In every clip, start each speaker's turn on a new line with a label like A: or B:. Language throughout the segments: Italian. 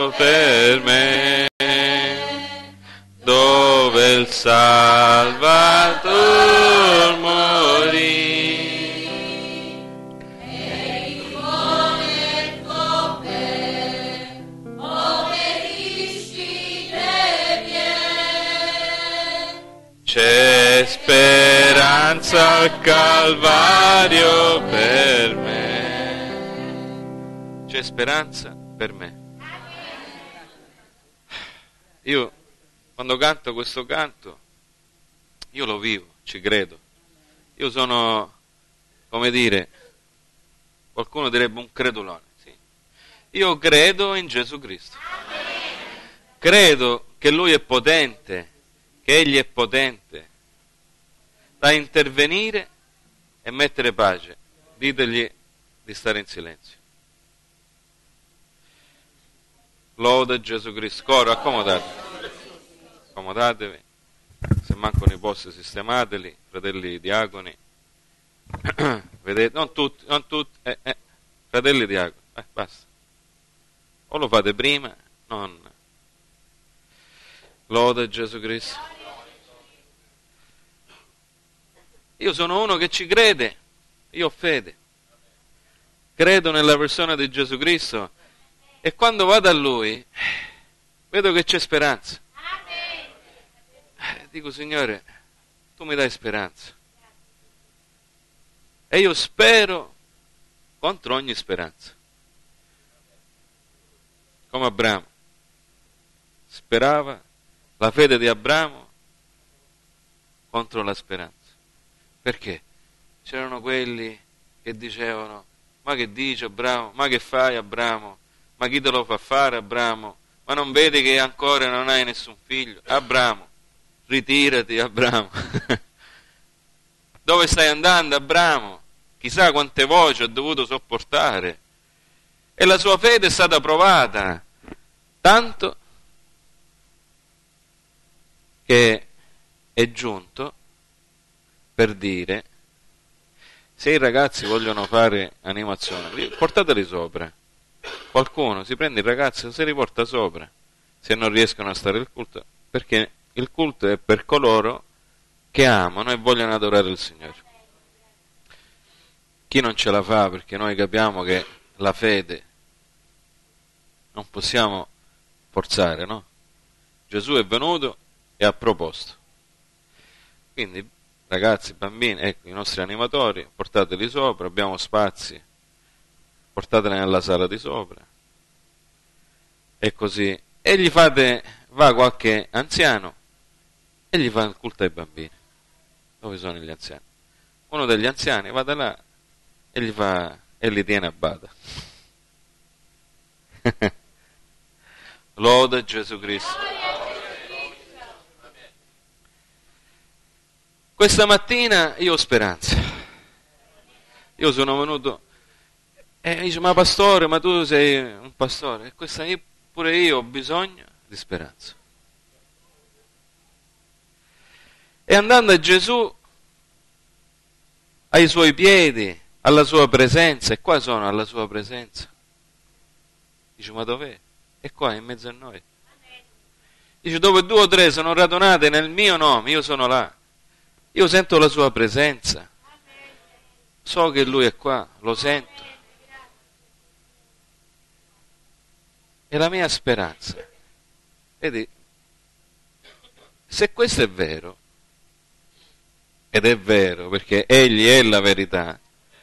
A: per me, dove il Salvatore morì. C'è speranza al Calvario per me. C'è speranza per me. Io quando canto questo canto, io lo vivo, ci credo. Io sono, come dire, qualcuno direbbe un credulone. Sì. Io credo in Gesù Cristo. Credo che Lui è potente, che Egli è potente da intervenire e mettere pace. Ditegli di stare in silenzio. Lode Gesù Cristo. Coro, accomodatevi. Se mancano i posti sistemateli, fratelli diaconi. Vedete, non tutti, fratelli diaconi, basta. O lo fate prima, non. Lode Gesù Cristo. Io sono uno che ci crede, io ho fede. Credo nella persona di Gesù Cristo e quando vado a Lui vedo che c'è speranza. Dico, Signore, Tu mi dai speranza. E io spero contro ogni speranza. Come Abramo. Sperava la fede di Abramo contro la speranza. Perché? C'erano quelli che dicevano: ma che dice Abramo? Ma che fai Abramo? Ma chi te lo fa fare Abramo? Ma non vedi che ancora non hai nessun figlio? Abramo, ritirati Abramo. Dove stai andando Abramo? Chissà quante voci ho dovuto sopportare. E la sua fede è stata provata, tanto che è giunto per dire: se i ragazzi vogliono fare animazione, portateli sopra. Qualcuno si prende il ragazzo e se li porta sopra, se non riescono a stare il culto, perché il culto è per coloro che amano e vogliono adorare il Signore. Chi non ce la fa, perché noi capiamo che la fede non possiamo forzare, no? Gesù è venuto e ha proposto. Quindi ragazzi, bambini, ecco i nostri animatori, portateli sopra, abbiamo spazi, portateli nella sala di sopra. E così. E gli fate, va qualche anziano e gli fa il culto ai bambini. Dove sono gli anziani? Uno degli anziani va da là e gli fa, e li tiene a bada. Lode Gesù Cristo. Questa mattina io ho speranza. Io sono venuto e dice: ma pastore, ma tu sei un pastore. E questa pure io ho bisogno di speranza. E andando a Gesù, ai suoi piedi, alla sua presenza, e qua sono alla sua presenza. Dice: ma dov'è? È qua in mezzo a noi. Dice: dove 2 o 3 sono radunate nel mio nome, io sono là. Io sento la sua presenza. So che Lui è qua, lo sento. È la mia speranza. Vedi, se questo è vero, ed è vero perché Egli è la verità,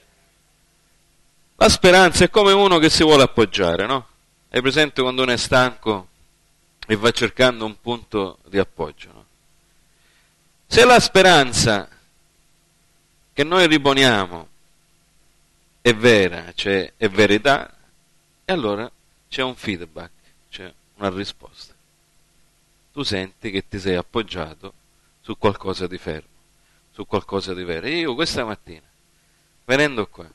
A: la speranza è come uno che si vuole appoggiare, no? Hai presente quando uno è stanco e va cercando un punto di appoggio, no? Se la speranza che noi riponiamo è vera, cioè è verità, e allora c'è un feedback, c'è una risposta. Tu senti che ti sei appoggiato su qualcosa di fermo, su qualcosa di vero. E io questa mattina, venendo qua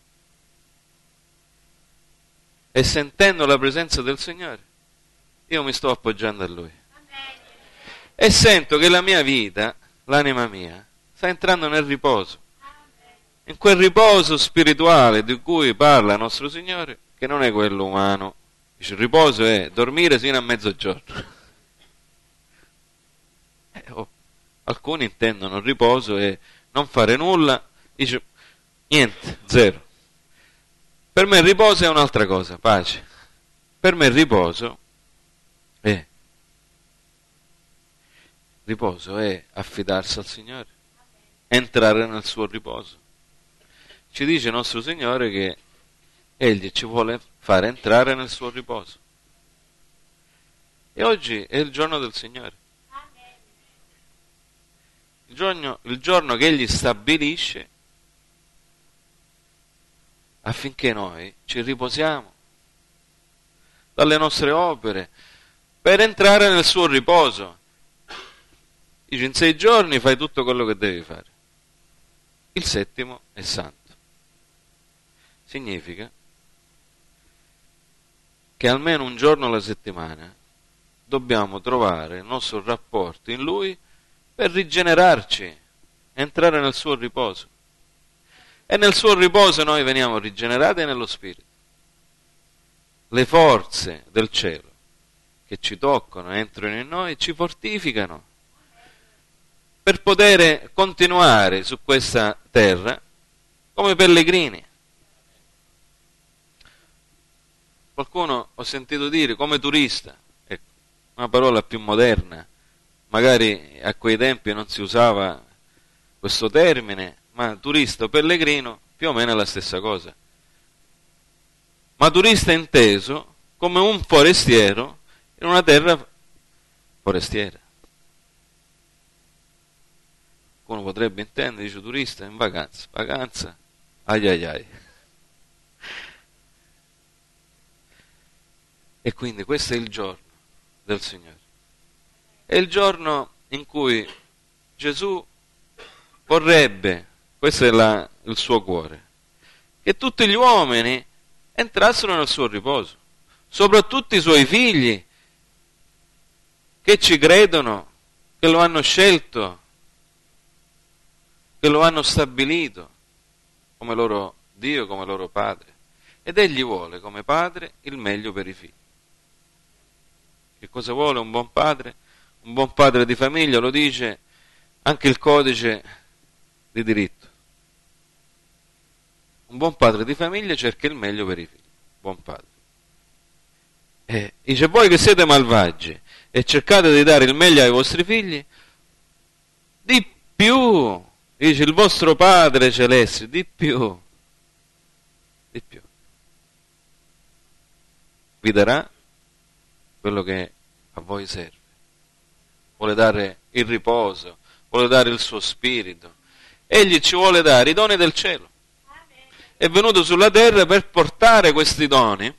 A: e sentendo la presenza del Signore, io mi sto appoggiando a Lui. E sento che la mia vita, l'anima mia, sta entrando nel riposo. In quel riposo spirituale di cui parla nostro Signore, che non è quello umano, Dice, il riposo è dormire fino a mezzogiorno. Alcuni intendono il riposo e non fare nulla, dice niente, zero. Per me il riposo è un'altra cosa, pace. Per me il riposo è affidarsi al Signore, entrare nel suo riposo. Ci dice il nostro Signore che Egli ci vuole fare entrare nel suo riposo. E oggi è il giorno del Signore. Il giorno che Egli stabilisce affinché noi ci riposiamo dalle nostre opere per entrare nel suo riposo. Dice, in 6 giorni fai tutto quello che devi fare. Il 7° è santo. Significa che almeno un giorno alla settimana dobbiamo trovare il nostro rapporto in Lui per rigenerarci, entrare nel suo riposo. E nel suo riposo noi veniamo rigenerati nello Spirito. Le forze del cielo che ci toccano, entrano in noi e ci fortificano per poter continuare su questa terra come pellegrini. Qualcuno ho sentito dire come turista, ecco, una parola più moderna. Magari a quei tempi non si usava questo termine, ma turista o pellegrino più o meno è la stessa cosa. Ma turista inteso come un forestiero in una terra forestiera. Uno potrebbe intendere, dice turista in vacanza, ai ai ai. E quindi questo è il giorno del Signore. È il giorno in cui Gesù vorrebbe, questo è il suo cuore, che tutti gli uomini entrassero nel suo riposo, soprattutto i suoi figli, che ci credono, che lo hanno scelto, che lo hanno stabilito come loro Dio, come loro Padre. Ed Egli vuole, come Padre, il meglio per i figli. Che cosa vuole un buon padre? Un buon padre di famiglia, lo dice anche il codice di diritto. Un buon padre di famiglia cerca il meglio per i figli. Buon padre. Dice, voi che siete malvagi e cercate di dare il meglio ai vostri figli, di più, dice il vostro Padre Celeste, di più, vi darà quello che a voi serve. Vuole dare il riposo, vuole dare il suo spirito. Egli ci vuole dare i doni del cielo. È venuto sulla terra per portare questi doni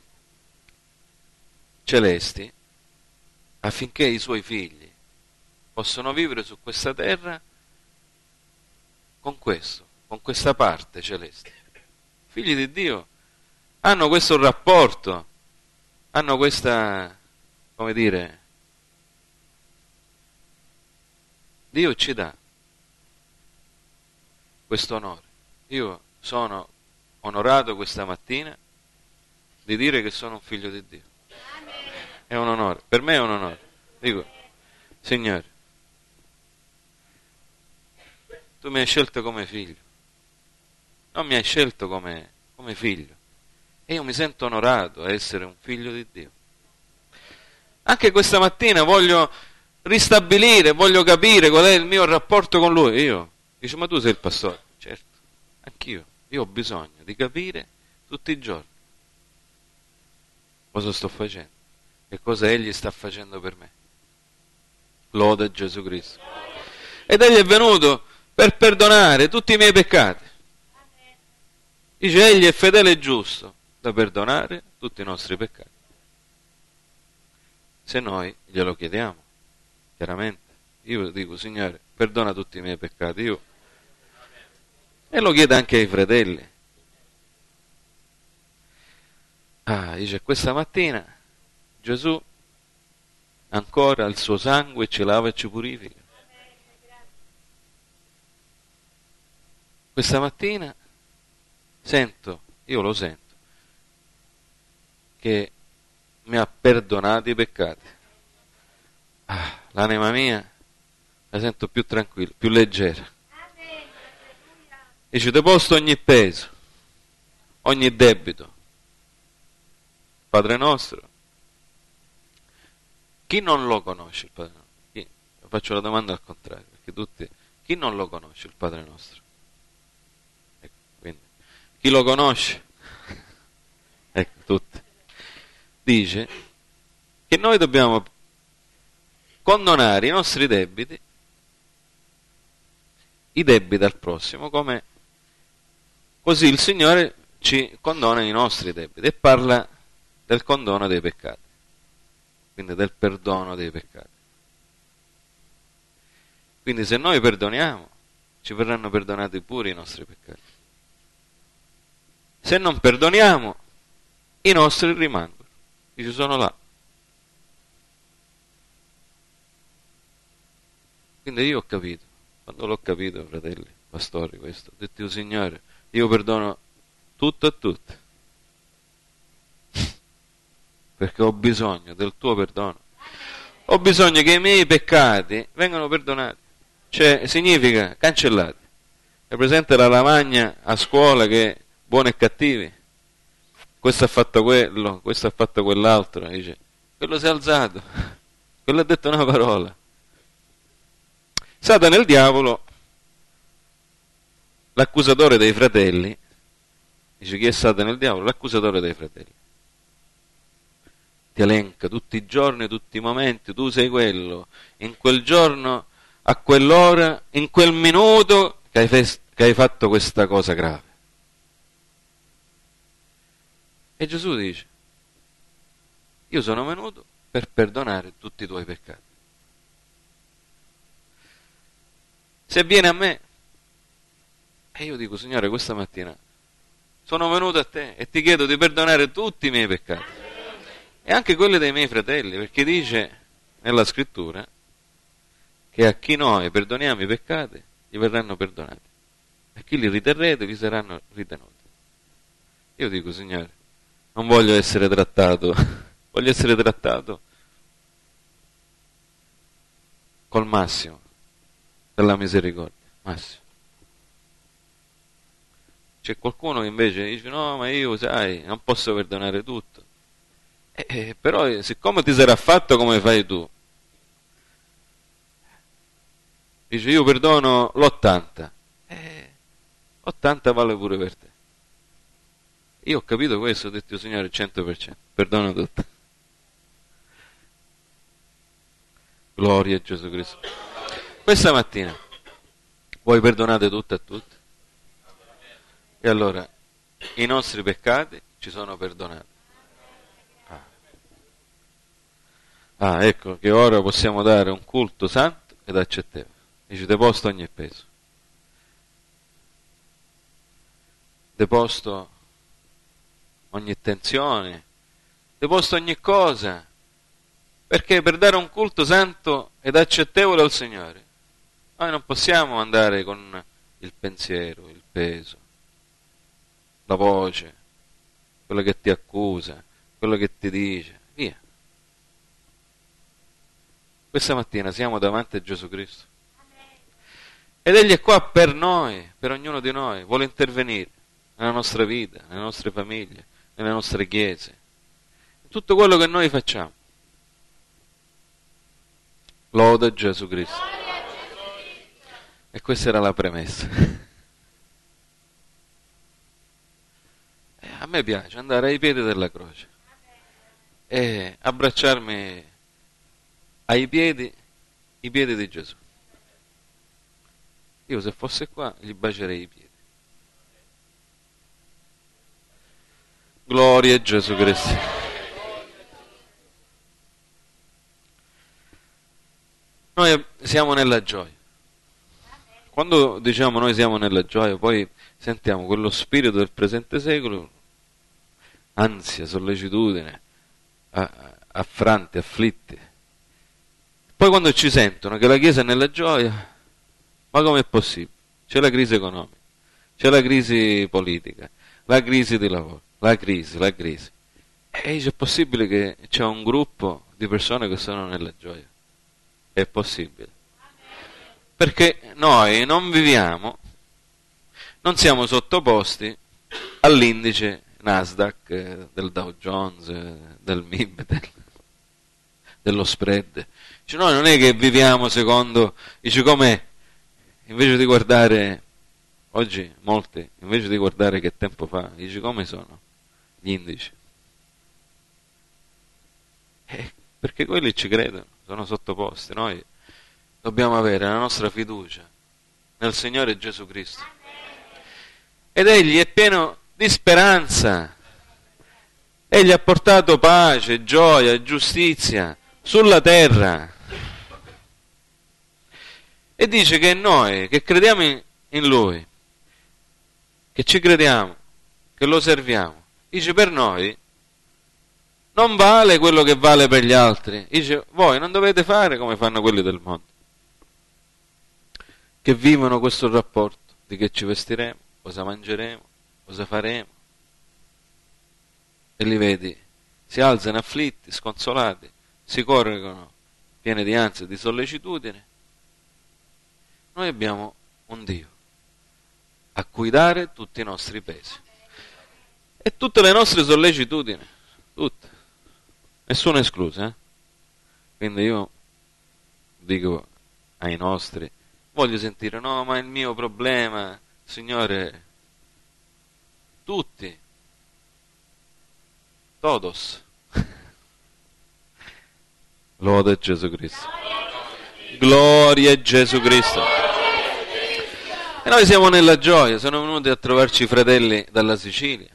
A: celesti affinché i suoi figli possano vivere su questa terra con questo, con questa parte celeste. Figli di Dio hanno questo rapporto, hanno questa, come dire, Dio ci dà questo onore. Io sono onorato questa mattina di dire che sono un figlio di Dio. È un onore, per me è un onore. Dico, Signore, tu mi hai scelto come figlio, non mi hai scelto come figlio. E io mi sento onorato a essere un figlio di Dio. Anche questa mattina voglio ristabilire, voglio capire qual è il mio rapporto con Lui. Io, dice, ma tu sei il pastore? Certo, anch'io. Io ho bisogno di capire tutti i giorni cosa sto facendo e cosa Egli sta facendo per me. Lode Gesù Cristo. Ed Egli è venuto per perdonare tutti i miei peccati. Dice, Egli è fedele e giusto da perdonare tutti i nostri peccati. Se noi glielo chiediamo, chiaramente. Io dico, Signore, perdona tutti i miei peccati. E lo chiede anche ai fratelli. Dice, questa mattina Gesù ancora il suo sangue ci lava e ci purifica. Questa mattina io lo sento, che mi ha perdonato i peccati. L'anima mia la sento più tranquilla, più leggera. Dice, deposto ogni peso, ogni debito. Padre nostro, chi non lo conosce il Padre nostro? Faccio la domanda al contrario, perché tutti, chi non lo conosce il Padre nostro? Ecco, quindi, chi lo conosce? Ecco, tutti. Dice che noi dobbiamo condonare i nostri debiti, i debiti al prossimo, come così il Signore ci condona i nostri debiti, e parla del condono dei peccati, quindi del perdono dei peccati. Quindi se noi perdoniamo, ci verranno perdonati pure i nostri peccati. Se non perdoniamo, i nostri rimangono, ci sono là. Quindi io ho capito, quando l'ho capito, fratelli, pastori, questo, ho detto, Signore, io perdono tutto e tutti, perché ho bisogno del tuo perdono. Ho bisogno che i miei peccati vengano perdonati. Cioè, significa cancellati. È presente la lavagna a scuola che buoni e cattivi? Questo ha fatto quello, questo ha fatto quell'altro. Dice, quello si è alzato, quello ha detto una parola. Satana, il diavolo, l'accusatore dei fratelli, dice, chi è Satana, il diavolo? L'accusatore dei fratelli. Ti elenca tutti i giorni, tutti i momenti, tu sei quello, in quel giorno, a quell'ora, in quel minuto che hai fatto questa cosa grave. E Gesù dice, io sono venuto per perdonare tutti i tuoi peccati. Se vieni a me, e io dico, Signore, questa mattina sono venuto a te e ti chiedo di perdonare tutti i miei peccati. E anche quelli dei miei fratelli, perché dice nella scrittura che a chi noi perdoniamo i peccati gli verranno perdonati, a chi li riterrete vi saranno ritenuti. Io dico, Signore, non voglio essere trattato, voglio essere trattato col massimo della misericordia, massimo. C'è qualcuno che invece dice, no, ma io, sai, non posso perdonare tutto. Però siccome ti sarà fatto come fai tu, dice, io perdono l'80, 80 vale pure per te. Io ho capito questo, ho detto, Signore, 100%, perdono tutto. Gloria a Gesù Cristo. Questa mattina voi perdonate tutto a tutti? E allora i nostri peccati ci sono perdonati. Ecco che ora possiamo dare un culto santo ed accettevole. Dice, deposto ogni peso. Deposto ogni tensione. Deposto ogni cosa. Perché per dare un culto santo ed accettevole al Signore, noi non possiamo andare con il pensiero, il peso, la voce, quello che ti accusa, quello che ti dice, via. Questa mattina siamo davanti a Gesù Cristo. Ed Egli è qua per noi, per ognuno di noi, vuole intervenire nella nostra vita, nelle nostre famiglie, nelle nostre chiese, in tutto quello che noi facciamo. Loda Gesù Cristo. E questa era la premessa. A me piace andare ai piedi della croce e abbracciarmi ai piedi, i piedi di Gesù. Io se fosse qua gli bacerei i piedi. Gloria a Gesù Cristo. Noi siamo nella gioia. Quando diciamo noi siamo nella gioia, poi sentiamo quello spirito del presente secolo, ansia, sollecitudine, affranti, afflitti. Poi quando ci sentono che la Chiesa è nella gioia, ma com'è possibile? C'è la crisi economica, c'è la crisi politica, la crisi di lavoro, la crisi. E dice, è possibile che c'è un gruppo di persone che sono nella gioia? È possibile. Perché noi non viviamo, non siamo sottoposti all'indice Nasdaq, del Dow Jones, del MIB, dello spread. Cioè, noi non è che viviamo secondo, dice come, invece di guardare, oggi molti, invece di guardare che tempo fa, dice come sono gli indici. Perché quelli ci credono, sono sottoposti. Noi dobbiamo avere la nostra fiducia nel Signore Gesù Cristo. Ed Egli è pieno di speranza. Egli ha portato pace, gioia, giustizia sulla terra. E dice che noi, che crediamo in Lui, che ci crediamo, che lo serviamo, dice per noi non vale quello che vale per gli altri. Dice, voi non dovete fare come fanno quelli del mondo, che vivono questo rapporto di che ci vestiremo, cosa mangeremo, cosa faremo. E li vedi, si alzano afflitti, sconsolati, si corrono pieni di ansia e di sollecitudine. Noi abbiamo un Dio a cui dare tutti i nostri pesi e tutte le nostre sollecitudini, tutte, nessuna esclusa. Quindi io dico ai nostri, voglio sentire, no, ma il mio problema, Signore, tutti, todos, lode Gesù Cristo, gloria a Gesù Cristo. E noi siamo nella gioia, sono venuti a trovarci i fratelli dalla Sicilia.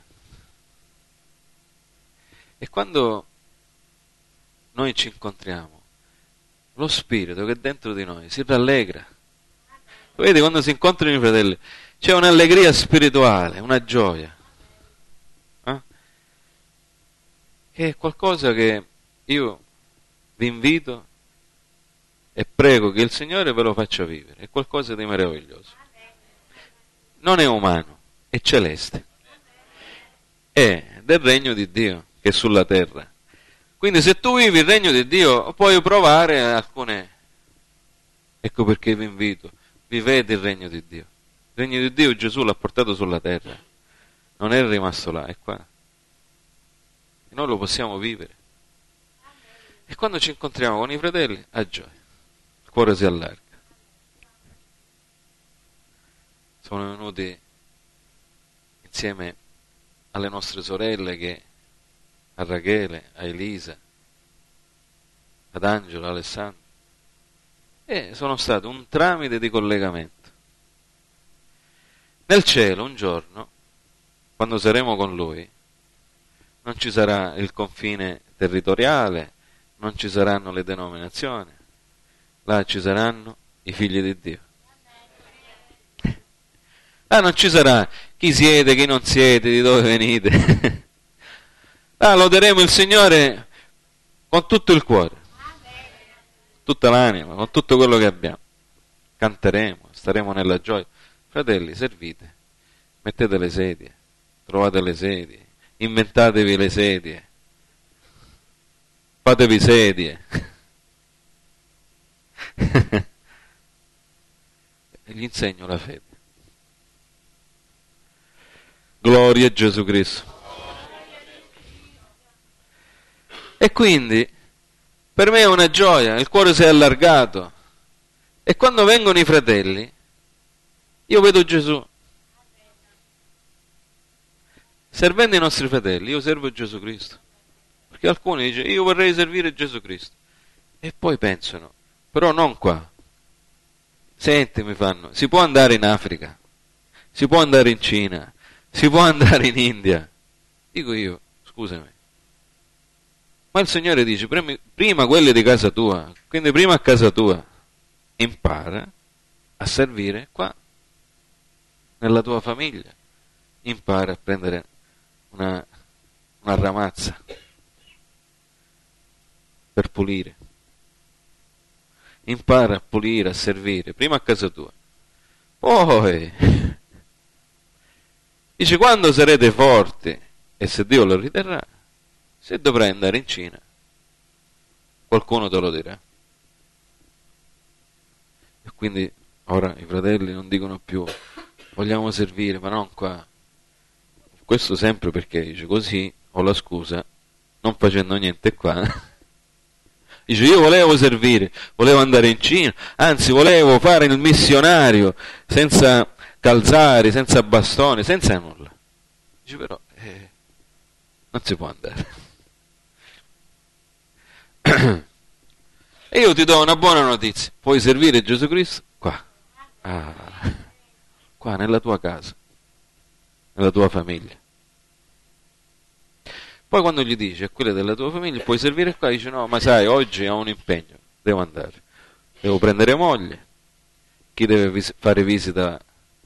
A: E quando noi ci incontriamo, lo spirito che è dentro di noi si rallegra. Vedi, quando si incontrano i fratelli c'è un'allegria spirituale, una gioia, che è qualcosa che io vi invito e prego che il Signore ve lo faccia vivere. È qualcosa di meraviglioso. Non è umano, è celeste. È del regno di Dio che è sulla terra. Quindi se tu vivi il regno di Dio puoi provare alcune. Ecco perché vi invito, vivete il regno di Dio. Il regno di Dio Gesù l'ha portato sulla terra, non è rimasto là, è qua. E noi lo possiamo vivere. E quando ci incontriamo con i fratelli, a gioia, il cuore si allarga. Sono venuti insieme alle nostre sorelle, a Rachele, a Elisa, ad Angelo, a Alessandro, e sono stato un tramite di collegamento. Nel cielo un giorno, quando saremo con Lui, non ci sarà il confine territoriale, non ci saranno le denominazioni, là ci saranno i figli di Dio. Là non ci sarà chi siete, chi non siete, di dove venite. Là loderemo il Signore con tutto il cuore, tutta l'anima, con tutto quello che abbiamo. Canteremo, staremo nella gioia. Fratelli, servite, mettete le sedie, trovate le sedie, inventatevi le sedie, fatevi sedie. E gli insegno la fede. Gloria a Gesù Cristo. E quindi per me è una gioia, il cuore si è allargato. E quando vengono i fratelli, io vedo Gesù. Servendo i nostri fratelli, io servo Gesù Cristo. Perché alcuni dicono, io vorrei servire Gesù Cristo. E poi pensano, però non qua. Senti, mi fanno, si può andare in Africa, si può andare in Cina, si può andare in India. Dico io, scusami. Ma il Signore dice, prima quelli di casa tua, quindi prima a casa tua, impara a servire qua, nella tua famiglia. Impara a prendere una ramazza per pulire. Impara a pulire, a servire, prima a casa tua. Poi, dice, quando sarete forti, e se Dio lo riterrà, Se dovrai andare in Cina, qualcuno te lo dirà. E quindi ora i fratelli non dicono più vogliamo servire, ma non qua. Questo sempre perché dice così ho la scusa, non facendo niente qua. Dice io volevo servire, volevo andare in Cina, anzi volevo fare il missionario senza calzari, senza bastoni, senza nulla. Dice però non si può andare. E io ti do una buona notizia, puoi servire Gesù Cristo qua, qua nella tua casa, nella tua famiglia. Poi quando gli dici a quelle della tua famiglia puoi servire qua, dice no, ma sai, oggi ho un impegno, devo andare, devo prendere moglie, chi deve fare visita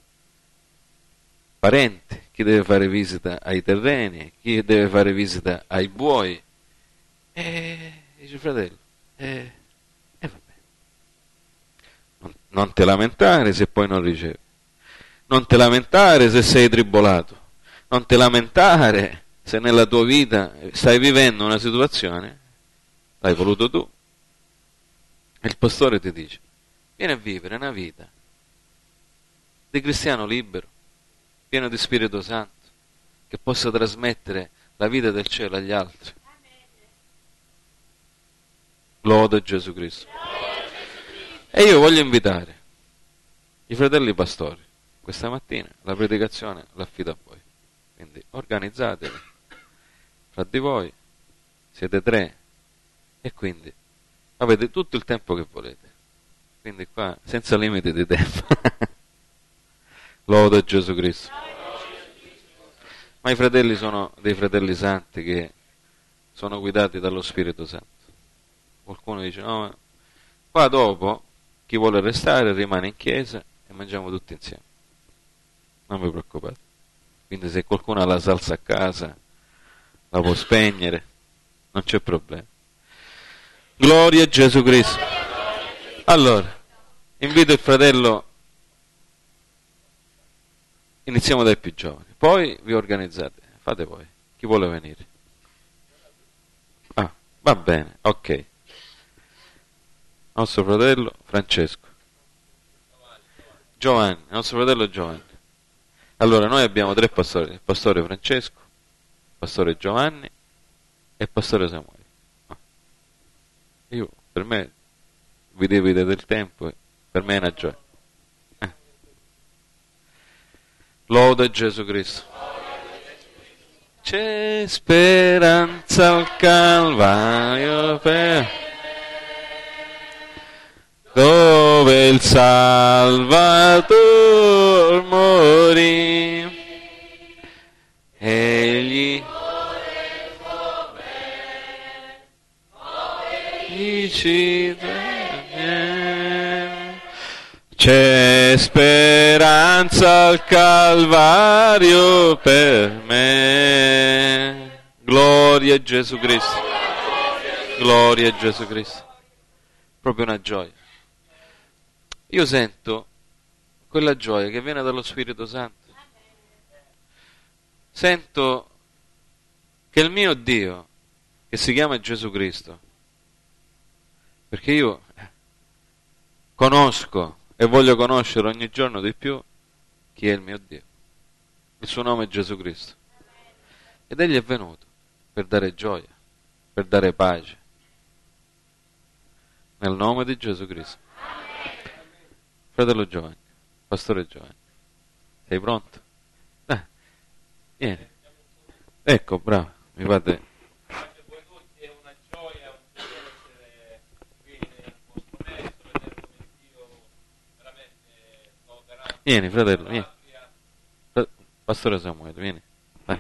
A: parenti, chi deve fare visita ai terreni, chi deve fare visita ai buoi. E dice fratello, vabbè. Non te lamentare se poi non ricevi, non te lamentare se sei tribolato, non te lamentare se nella tua vita stai vivendo una situazione, l'hai voluto tu, e il pastore ti dice, vieni a vivere una vita di cristiano libero, pieno di Spirito Santo, che possa trasmettere la vita del cielo agli altri. Lode Gesù Cristo. E io voglio invitare i fratelli pastori, questa mattina la predicazione l'affido a voi, quindi organizzatevi fra di voi, siete 3 e quindi avete tutto il tempo che volete, quindi qua senza limiti di tempo. Lode Gesù Cristo. Ma i fratelli sono dei fratelli santi che sono guidati dallo Spirito Santo. Qualcuno dice no, ma qua dopo chi vuole restare rimane in chiesa e mangiamo tutti insieme, non vi preoccupate. Quindi se qualcuno ha la salsa a casa la può spegnere, non c'è problema. Gloria a Gesù Cristo. Allora, invito il fratello, iniziamo dai più giovani, poi vi organizzate, fate voi, chi vuole venire? Va bene, ok. Nostro fratello Francesco. Giovanni, nostro fratello Giovanni. Allora, noi abbiamo 3 pastori, il pastore Francesco, il pastore Giovanni e il pastore Samuele. Io, per me, vi dividete del tempo, per me è una gioia. Lode Gesù Cristo. C'è speranza al Calvario dove il Salvatore morì. Egli ci c'è speranza al Calvario per me. Gloria a Gesù Cristo. Gloria a Gesù Cristo. Proprio una gioia. Io sento quella gioia che viene dallo Spirito Santo. Sento che il mio Dio, che si chiama Gesù Cristo, perché io conosco e voglio conoscere ogni giorno di più chi è il mio Dio. Il suo nome è Gesù Cristo. Ed egli è venuto per dare gioia, per dare pace. Nel nome di Gesù Cristo. Fratello Giovanni, pastore Giovanni, sei pronto? Vieni. Ecco, bravo, mi fate. Vieni, fratello, vieni. Pastore Samuele, vieni. Vai.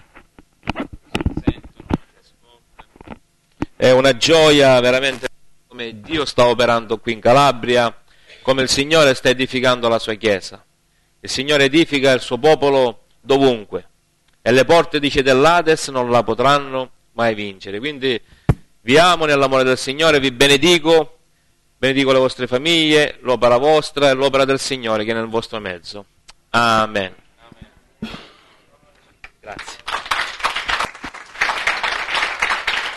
B: È una gioia veramente come Dio sta operando qui in Calabria, come il Signore sta edificando la sua Chiesa. Il Signore edifica il suo popolo dovunque e le porte, dice, dell'Ades non la potranno mai vincere. Quindi vi amo nell'amore del Signore, vi benedico. Benedico le vostre famiglie, l'opera vostra e l'opera del Signore che è nel vostro mezzo. Amen. Grazie.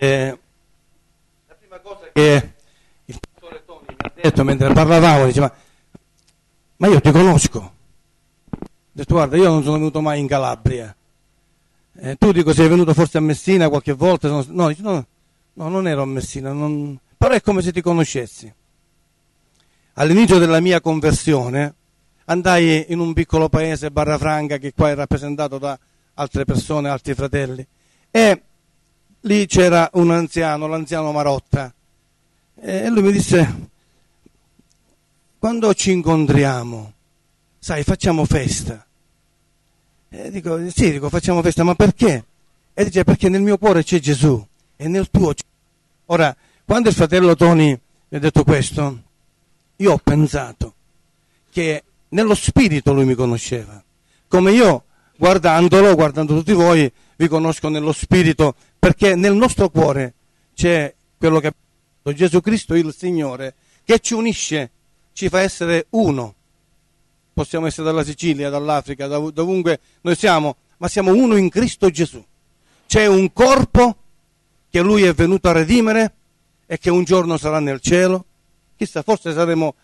C: La prima cosa che il pastore Tony mi ha detto mentre parlavamo, diceva: ma io ti conosco. Ho detto: guarda, io non sono venuto mai in Calabria. Tu dico sei venuto forse a Messina qualche volta? No, non ero a Messina, però è come se ti conoscessi. All'inizio della mia conversione andai in un piccolo paese, Barrafranca, che qua è rappresentato da altre persone, altri fratelli, e lì c'era un anziano, l'anziano Marotta, e lui mi disse: quando ci incontriamo, sai, facciamo festa. Dico: sì, facciamo festa, ma perché? E dice: perché nel mio cuore c'è Gesù e nel tuo c'è. Ora, quando il fratello Tony mi ha detto questo, io ho pensato che nello spirito lui mi conosceva, come io guardando tutti voi vi conosco nello spirito, perché nel nostro cuore c'è quello che è Gesù Cristo, il Signore, che ci unisce, ci fa essere uno. Possiamo essere dalla Sicilia, dall'Africa, dovunque noi siamo, ma siamo uno in Cristo Gesù. C'è un corpo che Lui è venuto a redimere e che un giorno sarà nel cielo. Chissà, forse saremo.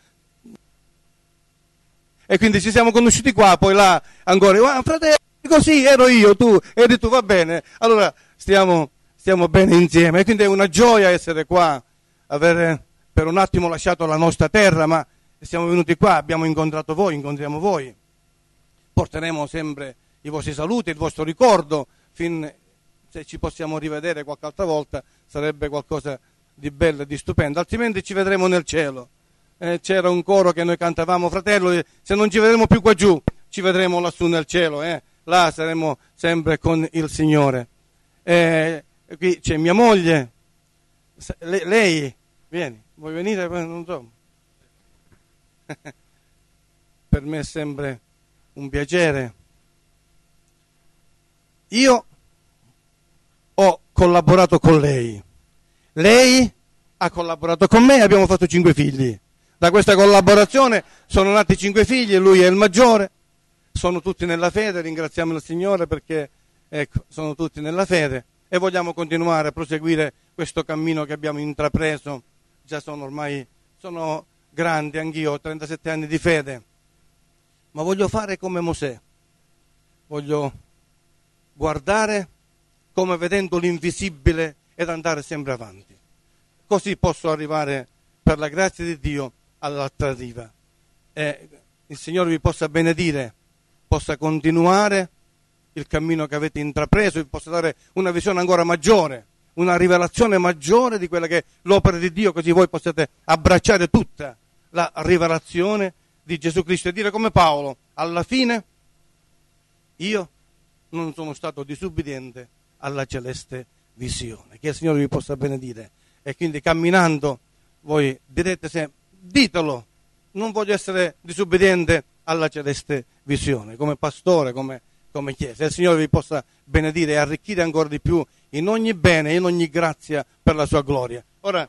C: E quindi ci siamo conosciuti qua, poi là ancora: fratello, così ero io, tu eri tu, va bene. Allora stiamo bene insieme. E quindi è una gioia essere qua, avere per un attimo lasciato la nostra terra, ma siamo venuti qua, abbiamo incontrato voi, incontriamo voi. Porteremo sempre i vostri saluti, il vostro ricordo, se ci possiamo rivedere qualche altra volta sarebbe qualcosa di bello e di stupendo, altrimenti ci vedremo nel cielo. C'era un coro che noi cantavamo: fratello, se non ci vedremo più qua giù, ci vedremo lassù nel cielo, là saremo sempre con il Signore. Qui c'è mia moglie, lei, vieni, vuoi venire? Non so. Per me è sempre un piacere. Io ho collaborato con lei ha collaborato con me, abbiamo fatto 5 figli. Da questa collaborazione sono nati 5 figli, lui è il maggiore, sono tutti nella fede, ringraziamo il Signore perché sono tutti nella fede e vogliamo continuare a proseguire questo cammino che abbiamo intrapreso. Già sono grandi, anch'io ho 37 anni di fede, ma voglio fare come Mosè, voglio guardare come vedendo l'invisibile ed andare sempre avanti. Così posso arrivare, per la grazia di Dio, all'altra riva. Il Signore vi possa benedire, possa continuare il cammino che avete intrapreso, vi possa dare una visione ancora maggiore, una rivelazione maggiore di quella che è l'opera di Dio, così voi possiate abbracciare tutta la rivelazione di Gesù Cristo e dire come Paolo: alla fine io non sono stato disubbidiente alla celeste visione. Che il Signore vi possa benedire. E quindi camminando voi direte sempre: ditelo, non voglio essere disubbidiente alla celeste visione, come pastore, come chiesa. Il Signore vi possa benedire e arricchire ancora di più in ogni bene, in ogni grazia per la sua gloria. Ora,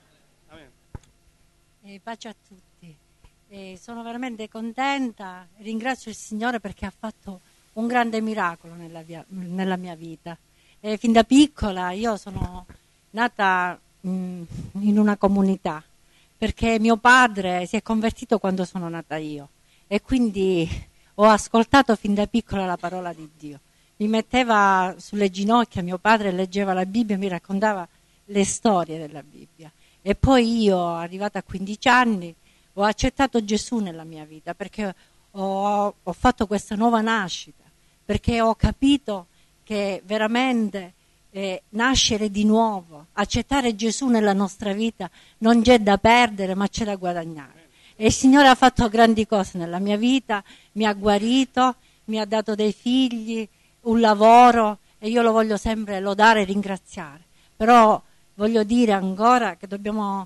D: pace a tutti. Sono veramente contenta, ringrazio il Signore perché ha fatto un grande miracolo nella mia vita. Fin da piccola io sono nata in una comunità, perché mio padre si è convertito quando sono nata io e quindi ho ascoltato fin da piccola la parola di Dio. Mi metteva sulle ginocchia mio padre, leggeva la Bibbia e mi raccontava le storie della Bibbia. E poi io, arrivata a 15 anni, ho accettato Gesù nella mia vita perché ho fatto questa nuova nascita, perché ho capito che veramente nascere di nuovo, accettare Gesù nella nostra vita non c'è da perdere ma c'è da guadagnare. E il Signore ha fatto grandi cose nella mia vita, mi ha guarito, mi ha dato dei figli, un lavoro, e io lo voglio sempre lodare e ringraziare. Però voglio dire ancora che dobbiamo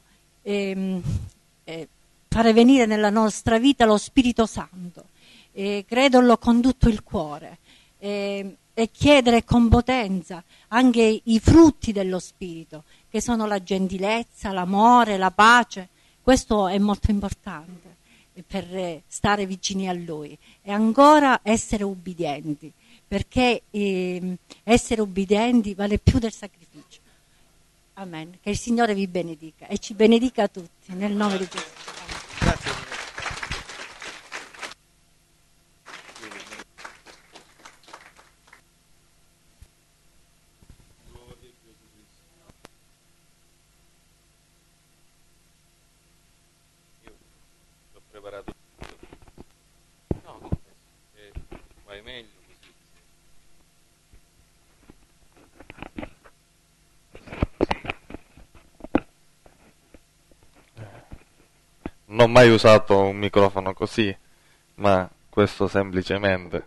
D: fare venire nella nostra vita lo Spirito Santo, crederlo con tutto il cuore, e chiedere con potenza anche i frutti dello Spirito, che sono la gentilezza, l'amore, la pace. Questo è molto importante per stare vicini a Lui. E ancora essere ubbidienti, perché essere ubbidienti vale più del sacrificio. Amen. Che il Signore vi benedica e ci benedica tutti, nel nome di Gesù.
C: Grazie.
A: L'ho preparato. No, vai meglio così.
E: Non ho mai usato un microfono così, ma questo semplicemente.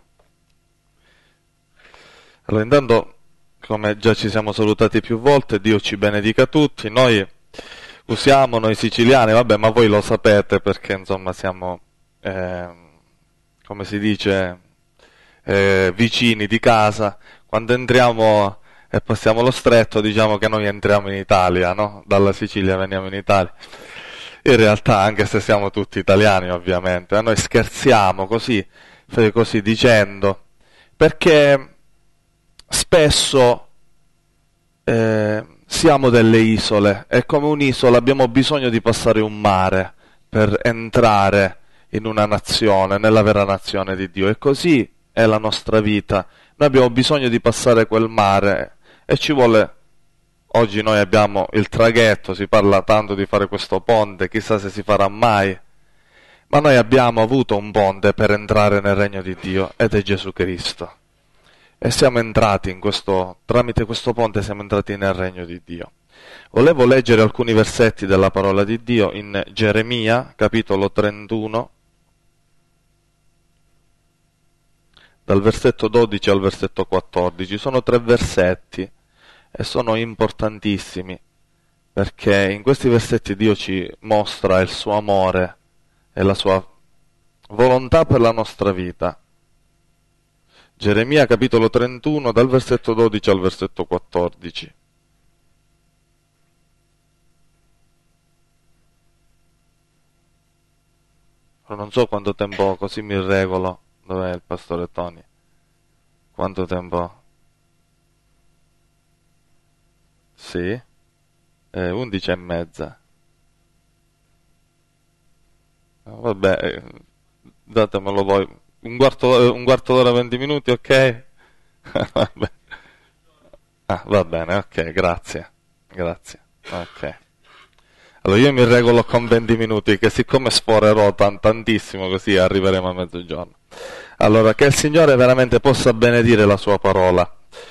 E: Allora, intanto, come già ci siamo salutati più volte, Dio ci benedica tutti. Noi usiamo, noi siciliani, vabbè, ma voi lo sapete perché insomma siamo, come si dice, vicini di casa. Quando entriamo e passiamo lo stretto, diciamo che noi entriamo in Italia, no? Dalla Sicilia veniamo in Italia. In realtà, anche se siamo tutti italiani, ovviamente, noi scherziamo così dicendo, perché spesso siamo delle isole e come un'isola abbiamo bisogno di passare un mare per entrare in una nazione, nella vera nazione di Dio. E così è la nostra vita. Noi abbiamo bisogno di passare quel mare e ci vuole. Oggi noi abbiamo il traghetto, si parla tanto di fare questo ponte, chissà se si farà mai, ma noi abbiamo avuto un ponte per entrare nel regno di Dio ed è Gesù Cristo. E siamo entrati tramite questo ponte siamo entrati nel regno di Dio. Volevo leggere alcuni versetti della parola di Dio in Geremia, capitolo 31, dal versetto 12 al versetto 14. Sono 3 versetti e sono importantissimi, perché in questi versetti Dio ci mostra il suo amore e la sua volontà per la nostra vita. Geremia capitolo 31 dal versetto 12 al versetto 14. Non so quanto tempo, così mi regolo. Dov'è il pastore Tony? Quanto tempo? Sì? 11:30. Vabbè, datemelo voi. Un quarto d'ora, 20 minuti, ok? Vabbè. Va bene, ok, grazie. Ok. Allora io mi regolo con 20 minuti, che siccome sforerò tantissimo, così arriveremo a mezzogiorno. Allora, che il Signore veramente possa benedire la sua parola.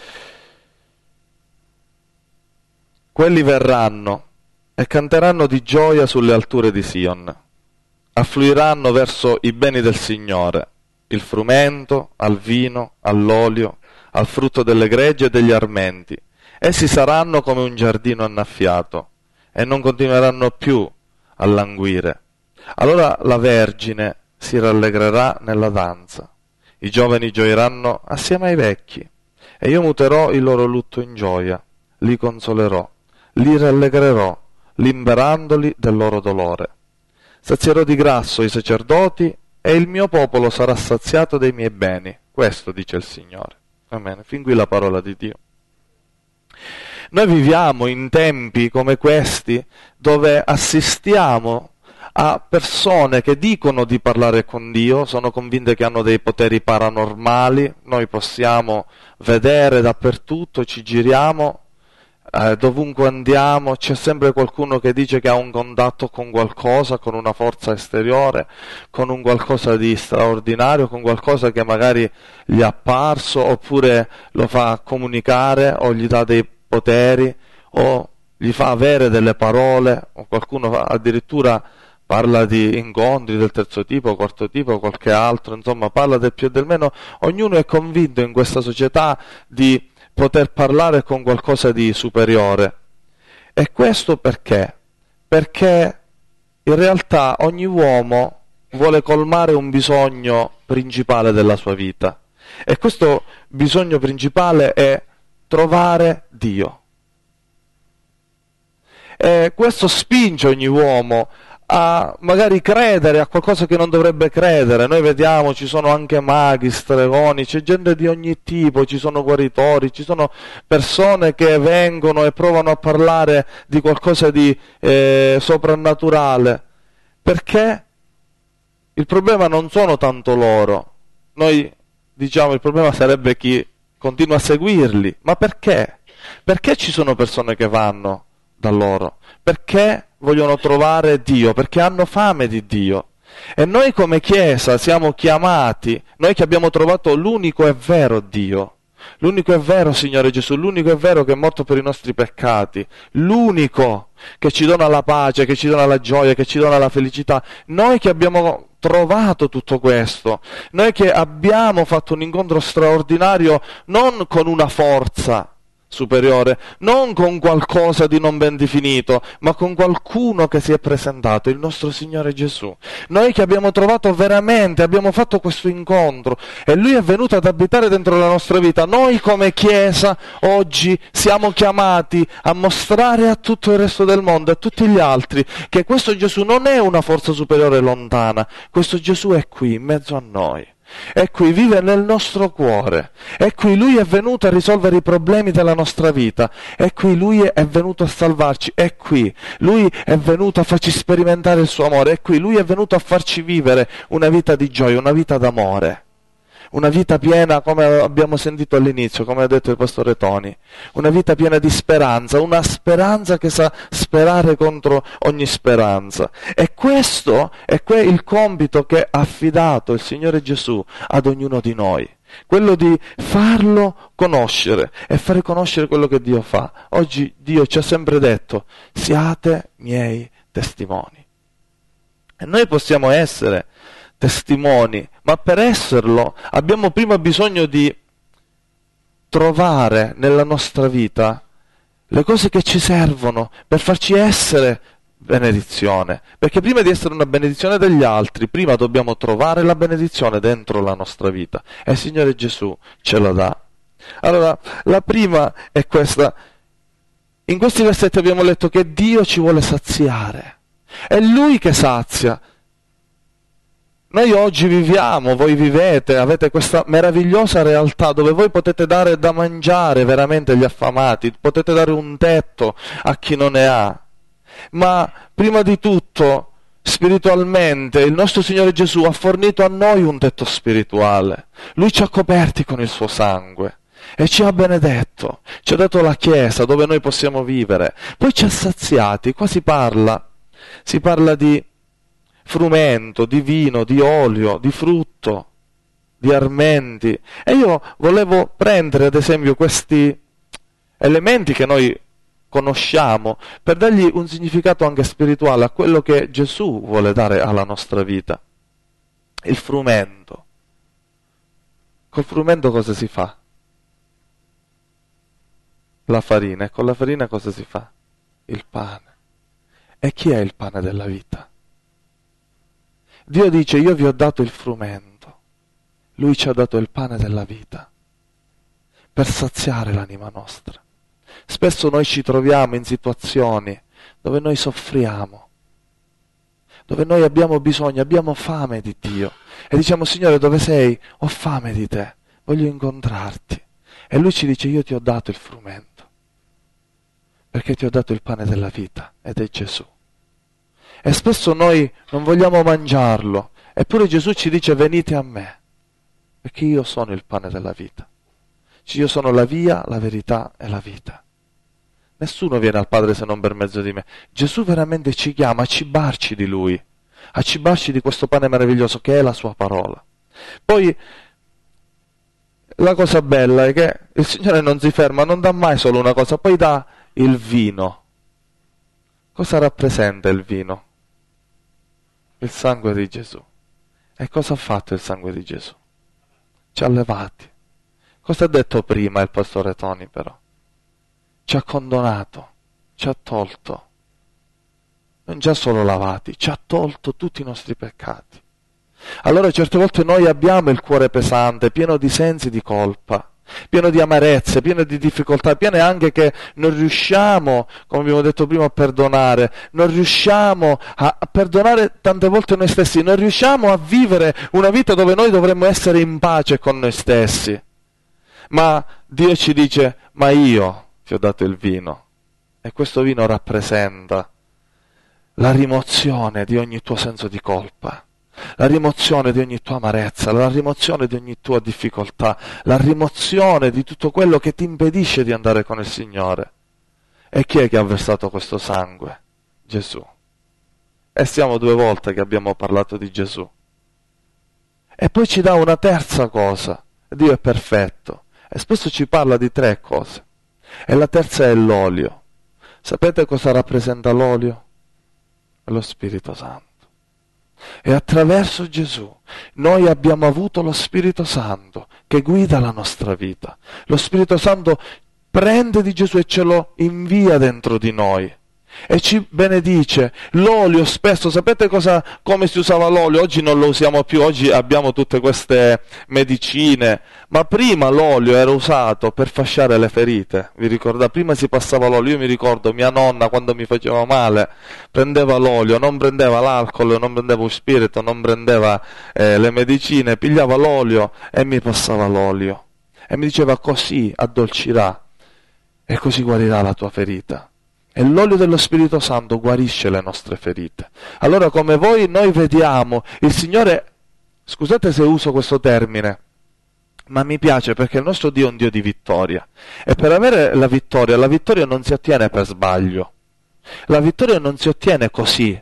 E: Quelli verranno e canteranno di gioia sulle alture di Sion. Affluiranno verso i beni del Signore, il frumento, al vino, all'olio, al frutto delle greggi e degli armenti. Essi saranno come un giardino annaffiato e non continueranno più a languire. Allora la Vergine si rallegrerà nella danza, i giovani gioiranno assieme ai vecchi, e io muterò il loro lutto in gioia, li consolerò, li rallegrerò, liberandoli del loro dolore. Sazierò di grasso i sacerdoti e il mio popolo sarà saziato dei miei beni. Questo dice il Signore. Amen. Fin qui la parola di Dio. Noi viviamo in tempi come questi dove assistiamo a persone che dicono di parlare con Dio, sono convinte che hanno dei poteri paranormali, noi possiamo vedere dappertutto, ci giriamo, dovunque andiamo, c'è sempre qualcuno che dice che ha un contatto con qualcosa, con una forza esteriore, con un qualcosa di straordinario, con qualcosa che magari gli è apparso, oppure lo fa comunicare o gli dà dei poteri o gli fa avere delle parole, o qualcuno addirittura parla di incontri del terzo tipo, quarto tipo, qualche altro, insomma parla del più e del meno. Ognuno è convinto in questa società di poter parlare con qualcosa di superiore. E questo perché? Perché in realtà ogni uomo vuole colmare un bisogno principale della sua vita, e questo bisogno principale è trovare Dio. E questo spinge ogni uomo a magari credere a qualcosa che non dovrebbe credere. Noi vediamo, ci sono anche maghi, stregoni, c'è gente di ogni tipo, ci sono guaritori, ci sono persone che vengono e provano a parlare di qualcosa di soprannaturale, perché il problema non sono tanto loro. Noi diciamo il problema sarebbe chi continua a seguirli. Ma perché? Perché ci sono persone che vanno da loro? Perché vogliono trovare Dio, perché hanno fame di Dio. E noi come Chiesa siamo chiamati, noi che abbiamo trovato l'unico e vero Dio, l'unico e vero Signore Gesù, l'unico e vero che è morto per i nostri peccati, l'unico che ci dona la pace, che ci dona la gioia, che ci dona la felicità, noi che abbiamo trovato tutto questo, noi che abbiamo fatto un incontro straordinario non con una forza superiore, non con qualcosa di non ben definito, ma con qualcuno che si è presentato, il nostro Signore Gesù. Noi che abbiamo trovato veramente, abbiamo fatto questo incontro e Lui è venuto ad abitare dentro la nostra vita. Noi come Chiesa oggi siamo chiamati a mostrare a tutto il resto del mondo, a tutti gli altri, che questo Gesù non è una forza superiore lontana, questo Gesù è qui in mezzo a noi. È qui, vive nel nostro cuore, è qui, Lui è venuto a risolvere i problemi della nostra vita, è qui, Lui è venuto a salvarci, è qui, Lui è venuto a farci sperimentare il suo amore, è qui, Lui è venuto a farci vivere una vita di gioia, una vita d'amore, una vita piena, come abbiamo sentito all'inizio, come ha detto il pastore Toni, una vita piena di speranza, una speranza che sa sperare contro ogni speranza. E questo è il compito che ha affidato il Signore Gesù ad ognuno di noi, quello di farlo conoscere e fare conoscere quello che Dio fa. Oggi Dio ci ha sempre detto: siate miei testimoni. E noi possiamo essere testimoni, ma per esserlo abbiamo prima bisogno di trovare nella nostra vita le cose che ci servono per farci essere benedizione, perché prima di essere una benedizione degli altri, prima dobbiamo trovare la benedizione dentro la nostra vita e il Signore Gesù ce la dà. Allora, la prima è questa: in questi versetti abbiamo letto che Dio ci vuole saziare, è Lui che sazia. Noi oggi viviamo, voi vivete, avete questa meravigliosa realtà dove voi potete dare da mangiare veramente agli affamati, potete dare un tetto a chi non ne ha. Ma prima di tutto, spiritualmente, il nostro Signore Gesù ha fornito a noi un tetto spirituale. Lui ci ha coperti con il suo sangue e ci ha benedetto, ci ha dato la Chiesa dove noi possiamo vivere. Poi ci ha saziati, qua si parla di frumento, di vino, di olio, di frutto, di armenti. E io volevo prendere ad esempio questi elementi che noi conosciamo per dargli un significato anche spirituale a quello che Gesù vuole dare alla nostra vita. Il frumento. Col frumento cosa si fa? La farina. E con la farina cosa si fa? Il pane. E chi è il pane della vita? Dio dice: io vi ho dato il frumento, Lui ci ha dato il pane della vita per saziare l'anima nostra. Spesso noi ci troviamo in situazioni dove noi soffriamo, dove noi abbiamo bisogno, abbiamo fame di Dio e diciamo: Signore, dove sei? Ho fame di te, voglio incontrarti. E Lui ci dice: io ti ho dato il frumento perché ti ho dato il pane della vita, ed è Gesù. E spesso noi non vogliamo mangiarlo, eppure Gesù ci dice: venite a me, perché io sono il pane della vita. Io sono la via, la verità e la vita. Nessuno viene al Padre se non per mezzo di me. Gesù veramente ci chiama a cibarci di Lui, a cibarci di questo pane meraviglioso che è la Sua parola. Poi la cosa bella è che il Signore non si ferma, non dà mai solo una cosa, poi dà il vino. Cosa rappresenta il vino? Il sangue di Gesù. E cosa ha fatto il sangue di Gesù? Ci ha levati. Cosa ha detto prima il pastore Toni però? Ci ha condonato, ci ha tolto. Non già solo lavati, ci ha tolto tutti i nostri peccati. Allora certe volte noi abbiamo il cuore pesante, pieno di sensi di colpa, pieno di amarezze, pieno di difficoltà, pieno anche che non riusciamo, come abbiamo detto prima, a perdonare, non riusciamo a perdonare tante volte noi stessi, non riusciamo a vivere una vita dove noi dovremmo essere in pace con noi stessi. Ma Dio ci dice: ma io ti ho dato il vino, e questo vino rappresenta la rimozione di ogni tuo senso di colpa, la rimozione di ogni tua amarezza, la rimozione di ogni tua difficoltà, la rimozione di tutto quello che ti impedisce di andare con il Signore. E chi è che ha versato questo sangue? Gesù. E siamo 2 volte che abbiamo parlato di Gesù. E poi ci dà una terza cosa. Dio è perfetto e spesso ci parla di 3 cose. E la terza è l'olio. Sapete cosa rappresenta l'olio? Lo Spirito Santo. E attraverso Gesù noi abbiamo avuto lo Spirito Santo che guida la nostra vita. Lo Spirito Santo prende di Gesù e ce lo invia dentro di noi e ci benedice. L'olio spesso, sapete come si usava l'olio? Oggi non lo usiamo più, oggi abbiamo tutte queste medicine, ma prima l'olio era usato per fasciare le ferite. Vi ricordate? Prima si passava l'olio. Io mi ricordo mia nonna, quando mi faceva male, prendeva l'olio, non prendeva l'alcol, non prendeva lo spirito, non prendeva le medicine, pigliava l'olio e mi passava l'olio e mi diceva: così addolcirà e così guarirà la tua ferita. E l'olio dello Spirito Santo guarisce le nostre ferite. Allora, come noi vediamo, il Signore, scusate se uso questo termine, ma mi piace perché il nostro Dio è un Dio di vittoria. E per avere la vittoria non si ottiene per sbaglio. La vittoria non si ottiene così.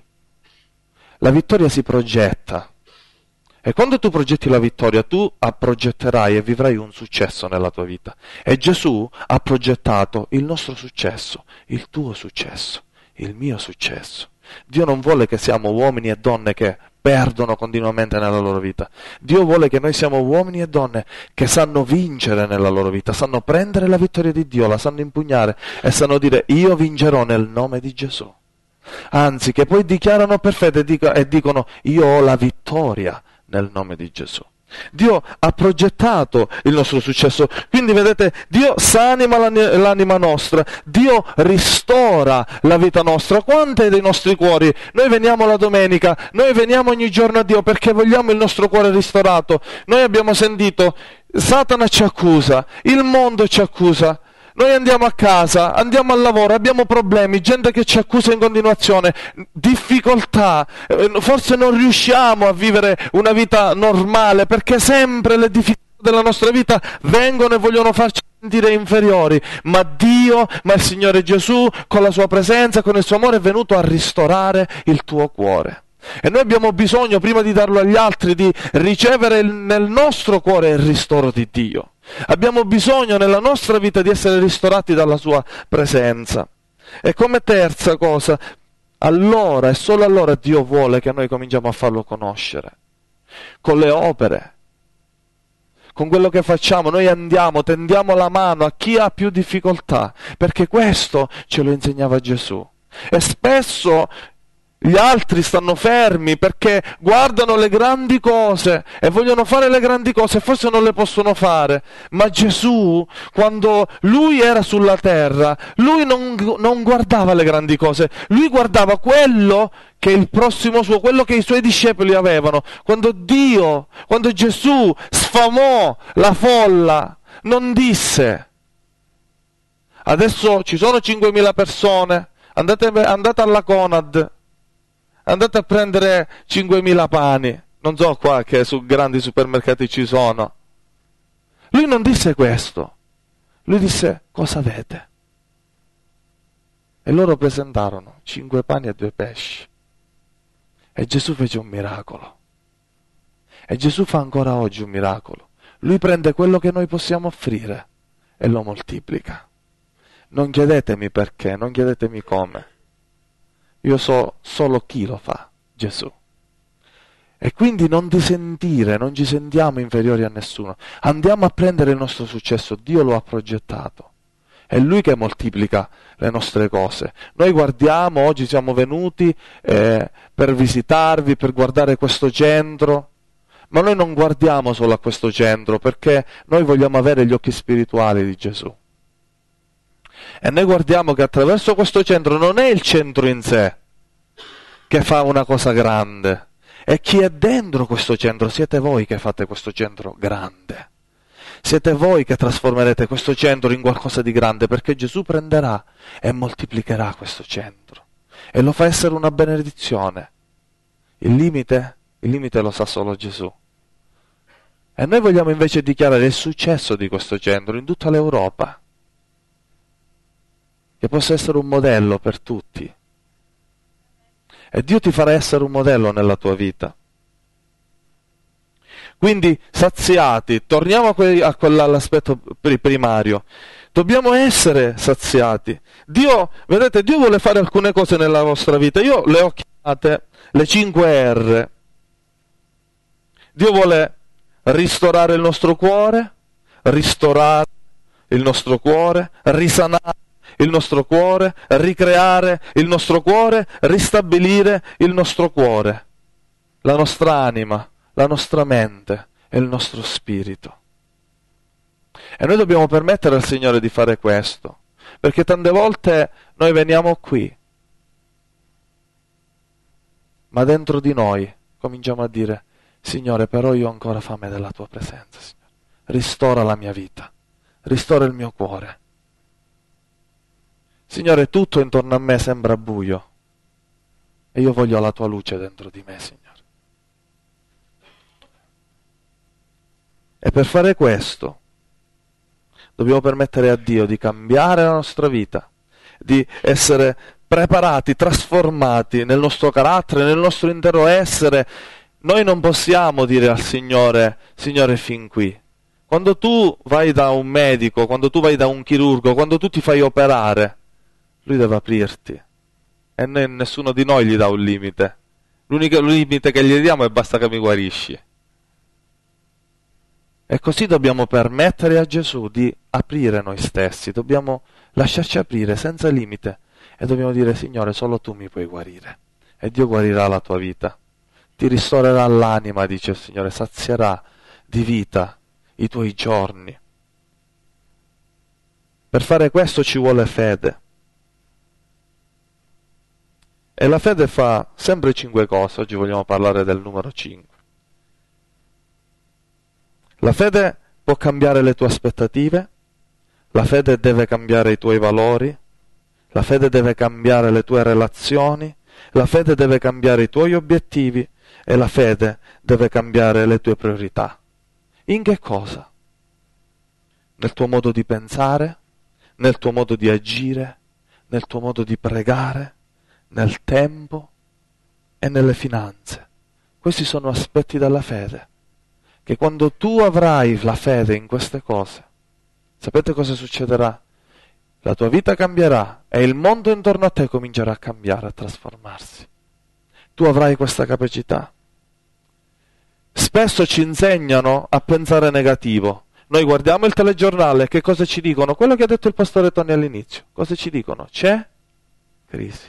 E: La vittoria si progetta. E quando tu progetti la vittoria, tu progetterai e vivrai un successo nella tua vita. E Gesù ha progettato il nostro successo, il tuo successo, il mio successo. Dio non vuole che siamo uomini e donne che perdono continuamente nella loro vita. Dio vuole che noi siamo uomini e donne che sanno vincere nella loro vita, sanno prendere la vittoria di Dio, la sanno impugnare e sanno dire: io vincerò nel nome di Gesù. Anzi, che poi dichiarano per fede e dicono: io ho la vittoria nel nome di Gesù. Dio ha progettato il nostro successo. Quindi vedete, Dio sanima l'anima nostra, Dio ristora la vita nostra. Quante dei nostri cuori, noi veniamo la domenica, noi veniamo ogni giorno a Dio perché vogliamo il nostro cuore ristorato. Noi abbiamo sentito: Satana ci accusa, il mondo ci accusa. Noi andiamo a casa, andiamo al lavoro, abbiamo problemi, gente che ci accusa in continuazione, difficoltà, forse non riusciamo a vivere una vita normale perché sempre le difficoltà della nostra vita vengono e vogliono farci sentire inferiori, ma il Signore Gesù, con la sua presenza, con il suo amore, è venuto a ristorare il tuo cuore. E noi abbiamo bisogno, prima di darlo agli altri, di ricevere nel nostro cuore il ristoro di Dio. Abbiamo bisogno nella nostra vita di essere ristorati dalla sua presenza. E come terza cosa, allora e solo allora Dio vuole che noi cominciamo a farlo conoscere. Con le opere, con quello che facciamo, noi tendiamo la mano a chi ha più difficoltà, perché questo ce lo insegnava Gesù. E spesso gli altri stanno fermi perché guardano le grandi cose e vogliono fare le grandi cose e forse non le possono fare. Ma Gesù, quando lui era sulla terra, lui non guardava le grandi cose, lui guardava quello che il prossimo suo, quello che i suoi discepoli avevano. Quando Gesù sfamò la folla, non disse: adesso ci sono 5.000 persone, andate alla Conad, andate a prendere 5.000 pani, non so qua che su grandi supermercati ci sono. Lui non disse questo, lui disse: cosa avete? E loro presentarono 5 pani e 2 pesci. E Gesù fece un miracolo. E Gesù fa ancora oggi un miracolo. Lui prende quello che noi possiamo offrire e lo moltiplica. Non chiedetemi perché, non chiedetemi come. Io so solo chi lo fa, Gesù. E quindi non ci sentiamo inferiori a nessuno. Andiamo a prendere il nostro successo, Dio lo ha progettato. È Lui che moltiplica le nostre cose. Noi guardiamo, oggi siamo venuti per visitarvi, per guardare questo centro, Ma noi non guardiamo solo a questo centro, perché noi vogliamo avere gli occhi spirituali di Gesù. E noi guardiamo che attraverso questo centro non è il centro in sé che fa una cosa grande, è chi è dentro questo centro. Siete voi che fate questo centro grande. Siete voi che trasformerete questo centro in qualcosa di grande, perché Gesù prenderà e moltiplicherà questo centro e lo fa essere una benedizione. Il limite lo sa solo Gesù. E noi vogliamo invece dichiarare il successo di questo centro in tutta l'Europa, che possa essere un modello per tutti. E Dio ti farà essere un modello nella tua vita. Quindi, saziati, torniamo all'aspetto primario. Dobbiamo essere saziati. Vedete, Dio vuole fare alcune cose nella vostra vita. Io le ho chiamate le 5 R. Dio vuole ristorare il nostro cuore, ristorare il nostro cuore, risanare il nostro cuore, ricreare il nostro cuore, ristabilire il nostro cuore, la nostra anima, la nostra mente e il nostro spirito. E noi dobbiamo permettere al Signore di fare questo, perché tante volte noi veniamo qui, ma dentro di noi cominciamo a dire: Signore, però io ho ancora fame della tua presenza, Signore. Ristora la mia vita, ristora il mio cuore. Signore, tutto intorno a me sembra buio e io voglio la tua luce dentro di me, Signore. E per fare questo dobbiamo permettere a Dio di cambiare la nostra vita, di essere preparati, trasformati nel nostro carattere, nel nostro intero essere. Noi non possiamo dire al Signore: Signore, fin qui. Quando tu vai da un medico, quando tu vai da un chirurgo, quando tu ti fai operare, Lui deve aprirti. E nessuno di noi gli dà un limite. L'unico limite che gli diamo è: basta che mi guarisci. E così dobbiamo permettere a Gesù di aprire noi stessi, dobbiamo lasciarci aprire senza limite e dobbiamo dire: Signore, solo tu mi puoi guarire. E Dio guarirà la tua vita, ti ristorerà l'anima, dice il Signore, sazierà di vita i tuoi giorni. Per fare questo ci vuole fede. E la fede fa sempre 5 cose. Oggi vogliamo parlare del numero 5. La fede può cambiare le tue aspettative, la fede deve cambiare i tuoi valori, la fede deve cambiare le tue relazioni, la fede deve cambiare i tuoi obiettivi e la fede deve cambiare le tue priorità. In che cosa? Nel tuo modo di pensare, nel tuo modo di agire, nel tuo modo di pregare, nel tempo e nelle finanze. Questi sono aspetti della fede, che quando tu avrai la fede in queste cose, sapete cosa succederà? La tua vita cambierà e il mondo intorno a te comincerà a cambiare, a trasformarsi. Tu avrai questa capacità. Spesso ci insegnano a pensare negativo. Noi guardiamo il telegiornale, che cosa ci dicono? Quello che ha detto il pastore Tony all'inizio. Cosa ci dicono? C'è crisi.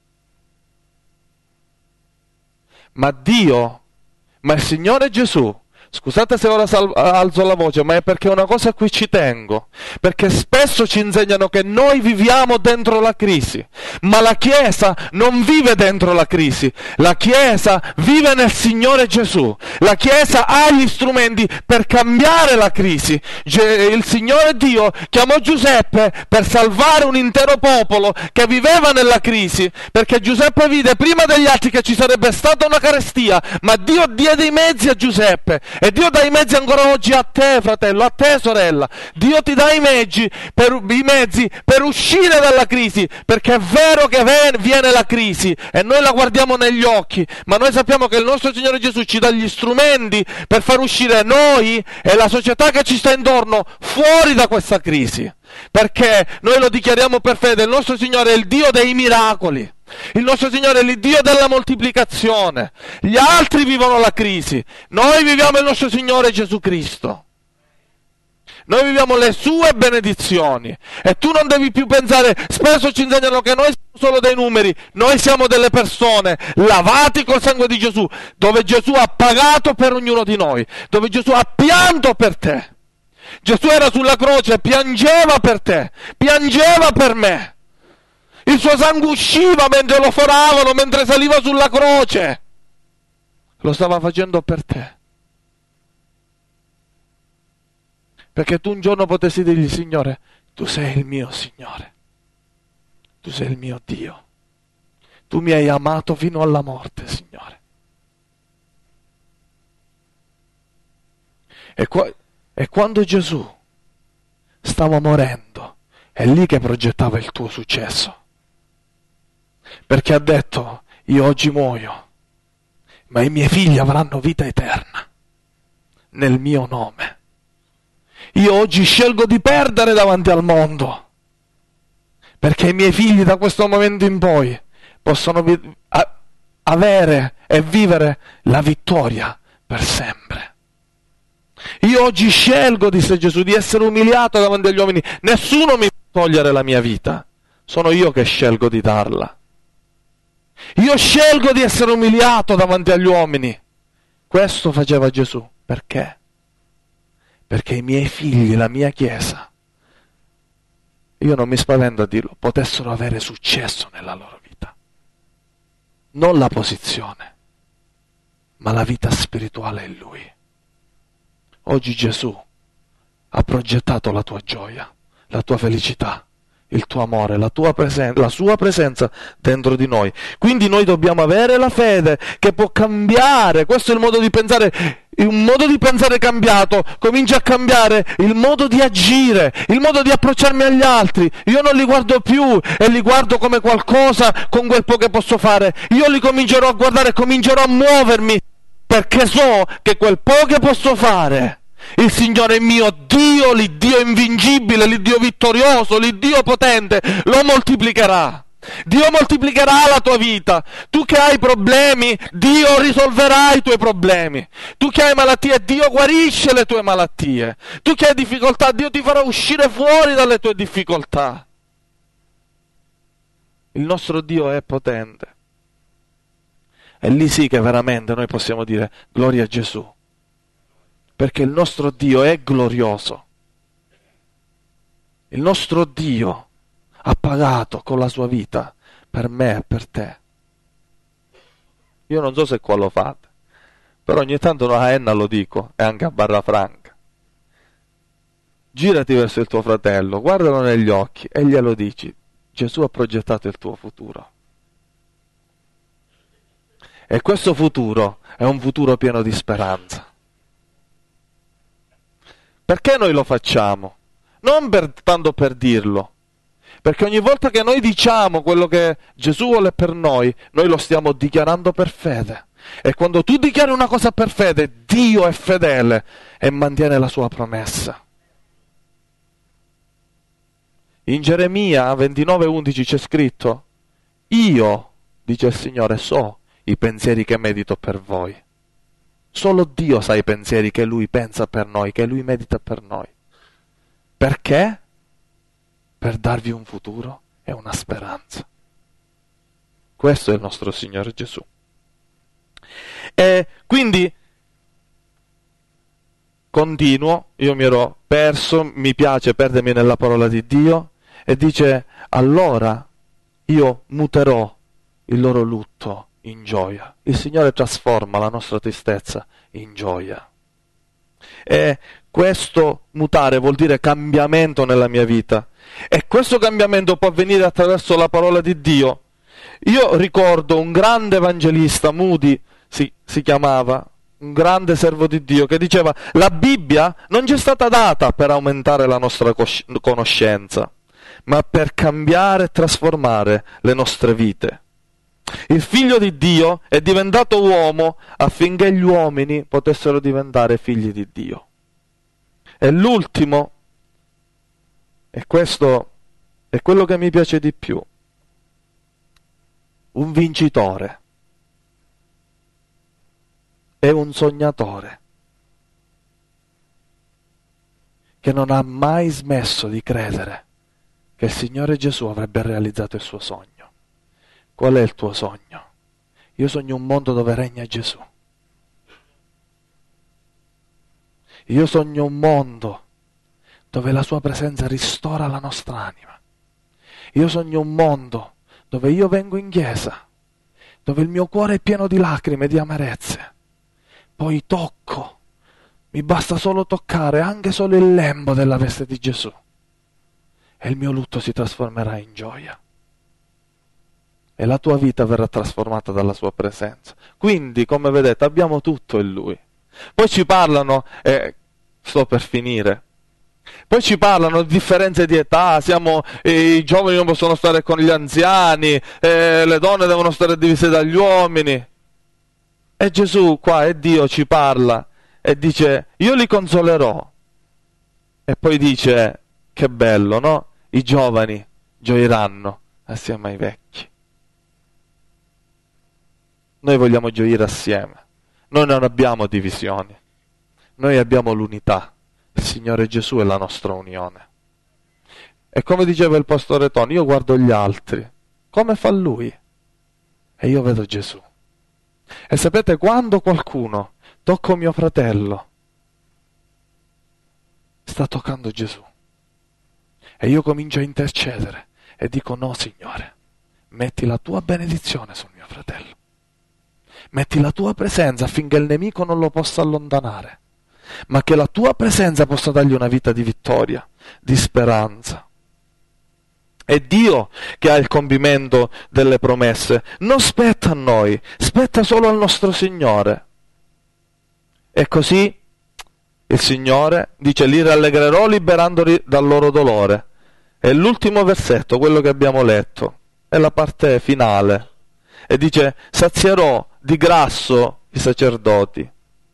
E: Ma Dio, ma il Signore Gesù, scusate se ora alzo la voce, ma è perché è una cosa a cui ci tengo, perché spesso ci insegnano che noi viviamo dentro la crisi, ma la Chiesa non vive dentro la crisi, la Chiesa vive nel Signore Gesù, la Chiesa ha gli strumenti per cambiare la crisi. Il Signore Dio chiamò Giuseppe per salvare un intero popolo che viveva nella crisi, perché Giuseppe vide prima degli altri che ci sarebbe stata una carestia, ma Dio diede i mezzi a Giuseppe. E Dio dà i mezzi ancora oggi a te, fratello, a te, sorella. Dio ti dà i mezzi per uscire dalla crisi, perché è vero che viene la crisi e noi la guardiamo negli occhi, ma noi sappiamo che il nostro Signore Gesù ci dà gli strumenti per far uscire noi e la società che ci sta intorno fuori da questa crisi, perché noi lo dichiariamo per fede. Il nostro Signore è il Dio dei miracoli. Il nostro Signore è il Dio della moltiplicazione. Gli altri vivono la crisi, noi viviamo il nostro Signore Gesù Cristo. Noi viviamo le sue benedizioni e tu non devi più pensare. Spesso ci insegnano che noi siamo solo dei numeri, noi siamo delle persone lavati col sangue di Gesù, dove Gesù ha pagato per ognuno di noi, dove Gesù ha pianto per te. Gesù era sulla croce e piangeva per te, piangeva per me. Il suo sangue usciva mentre lo foravano, mentre saliva sulla croce. Lo stava facendo per te. Perché tu un giorno potessi dirgli: Signore, tu sei il mio Signore. Tu sei il mio Dio. Tu mi hai amato fino alla morte, Signore. E quando Gesù stava morendo, è lì che progettava il tuo successo. Perché ha detto: io oggi muoio, ma i miei figli avranno vita eterna nel mio nome. Io oggi scelgo di perdere davanti al mondo, perché i miei figli da questo momento in poi possono avere e vivere la vittoria per sempre. Io oggi scelgo, disse Gesù, di essere umiliato davanti agli uomini. Nessuno mi può togliere la mia vita, sono io che scelgo di darla. Io scelgo di essere umiliato davanti agli uomini. Questo faceva Gesù. Perché? Perché i miei figli, la mia Chiesa, io non mi spavento a dirlo, potessero avere successo nella loro vita. Non la posizione, ma la vita spirituale in Lui. Oggi Gesù ha progettato la tua gioia, la tua felicità, il tuo amore, la sua presenza dentro di noi. Quindi noi dobbiamo avere la fede che può cambiare. Questo è il modo di pensare. Un modo di pensare cambiato comincia a cambiare il modo di agire, il modo di approcciarmi agli altri. Io non li guardo più e li guardo come qualcosa con quel po' che posso fare. Io li comincerò a guardare e comincerò a muovermi, perché so che quel po' che posso fare, il Signore mio Dio, l'Iddio invincibile, l'Iddio vittorioso, l'Iddio potente, lo moltiplicherà. Dio moltiplicherà la tua vita. Tu che hai problemi, Dio risolverà i tuoi problemi. Tu che hai malattie, Dio guarisce le tue malattie. Tu che hai difficoltà, Dio ti farà uscire fuori dalle tue difficoltà. Il nostro Dio è potente. E lì sì che veramente noi possiamo dire gloria a Gesù, perché il nostro Dio è glorioso. Il nostro Dio ha pagato con la sua vita per me e per te. Io non so se qua lo fate, però ogni tanto a Enna lo dico, e anche a Barra Franca. Girati verso il tuo fratello, guardalo negli occhi e glielo dici: Gesù ha progettato il tuo futuro. E questo futuro è un futuro pieno di speranza. Perché noi lo facciamo? Non tanto per dirlo, perché ogni volta che noi diciamo quello che Gesù vuole per noi lo stiamo dichiarando per fede. E quando tu dichiari una cosa per fede, Dio è fedele e mantiene la sua promessa. In Geremia 29:11 c'è scritto: io, dice il Signore, so i pensieri che medito per voi. Solo Dio sa i pensieri che Lui pensa per noi, che Lui medita per noi. Perché? Per darvi un futuro e una speranza. Questo è il nostro Signore Gesù. E quindi continuo, io mi ero perso, mi piace perdermi nella parola di Dio, e dice: allora io muterò il loro lutto in gioia. Il Signore trasforma la nostra tristezza in gioia. E questo mutare vuol dire cambiamento nella mia vita. E questo cambiamento può avvenire attraverso la parola di Dio. Io ricordo un grande evangelista, Moody si chiamava, un grande servo di Dio, che diceva: la Bibbia non ci è stata data per aumentare la nostra conoscenza, ma per cambiare e trasformare le nostre vite. Il Figlio di Dio è diventato uomo affinché gli uomini potessero diventare figli di Dio. E l'ultimo, e questo è quello che mi piace di più, un vincitore è un sognatore che non ha mai smesso di credere che il Signore Gesù avrebbe realizzato il suo sogno. Qual è il tuo sogno? Io sogno un mondo dove regna Gesù. Io sogno un mondo dove la sua presenza ristora la nostra anima. Io sogno un mondo dove io vengo in chiesa, dove il mio cuore è pieno di lacrime, di amarezze. Poi tocco, mi basta solo toccare anche solo il lembo della veste di Gesù e il mio lutto si trasformerà in gioia. E la tua vita verrà trasformata dalla sua presenza. Quindi, come vedete, abbiamo tutto in Lui. Poi ci parlano, sto per finire, poi ci parlano di differenze di età, i giovani non possono stare con gli anziani, le donne devono stare divise dagli uomini. E Gesù qua, e Dio ci parla e dice, io li consolerò. E poi dice, che bello, no? I giovani gioiranno assieme ai vecchi. Noi vogliamo gioire assieme. Noi non abbiamo divisioni. Noi abbiamo l'unità. Il Signore Gesù è la nostra unione. E come diceva il pastore Tony, io guardo gli altri, come fa Lui? E io vedo Gesù. E sapete, quando qualcuno tocca mio fratello, sta toccando Gesù. E io comincio a intercedere e dico, no Signore, metti la tua benedizione sul mio fratello. Metti la tua presenza affinché il nemico non lo possa allontanare, ma che la tua presenza possa dargli una vita di vittoria, di speranza. È Dio che ha il compimento delle promesse, non spetta a noi, spetta solo al nostro Signore. E così il Signore dice, li rallegrerò liberandoli dal loro dolore. E l'ultimo versetto, quello che abbiamo letto, è la parte finale. E dice, sazierò di grasso i sacerdoti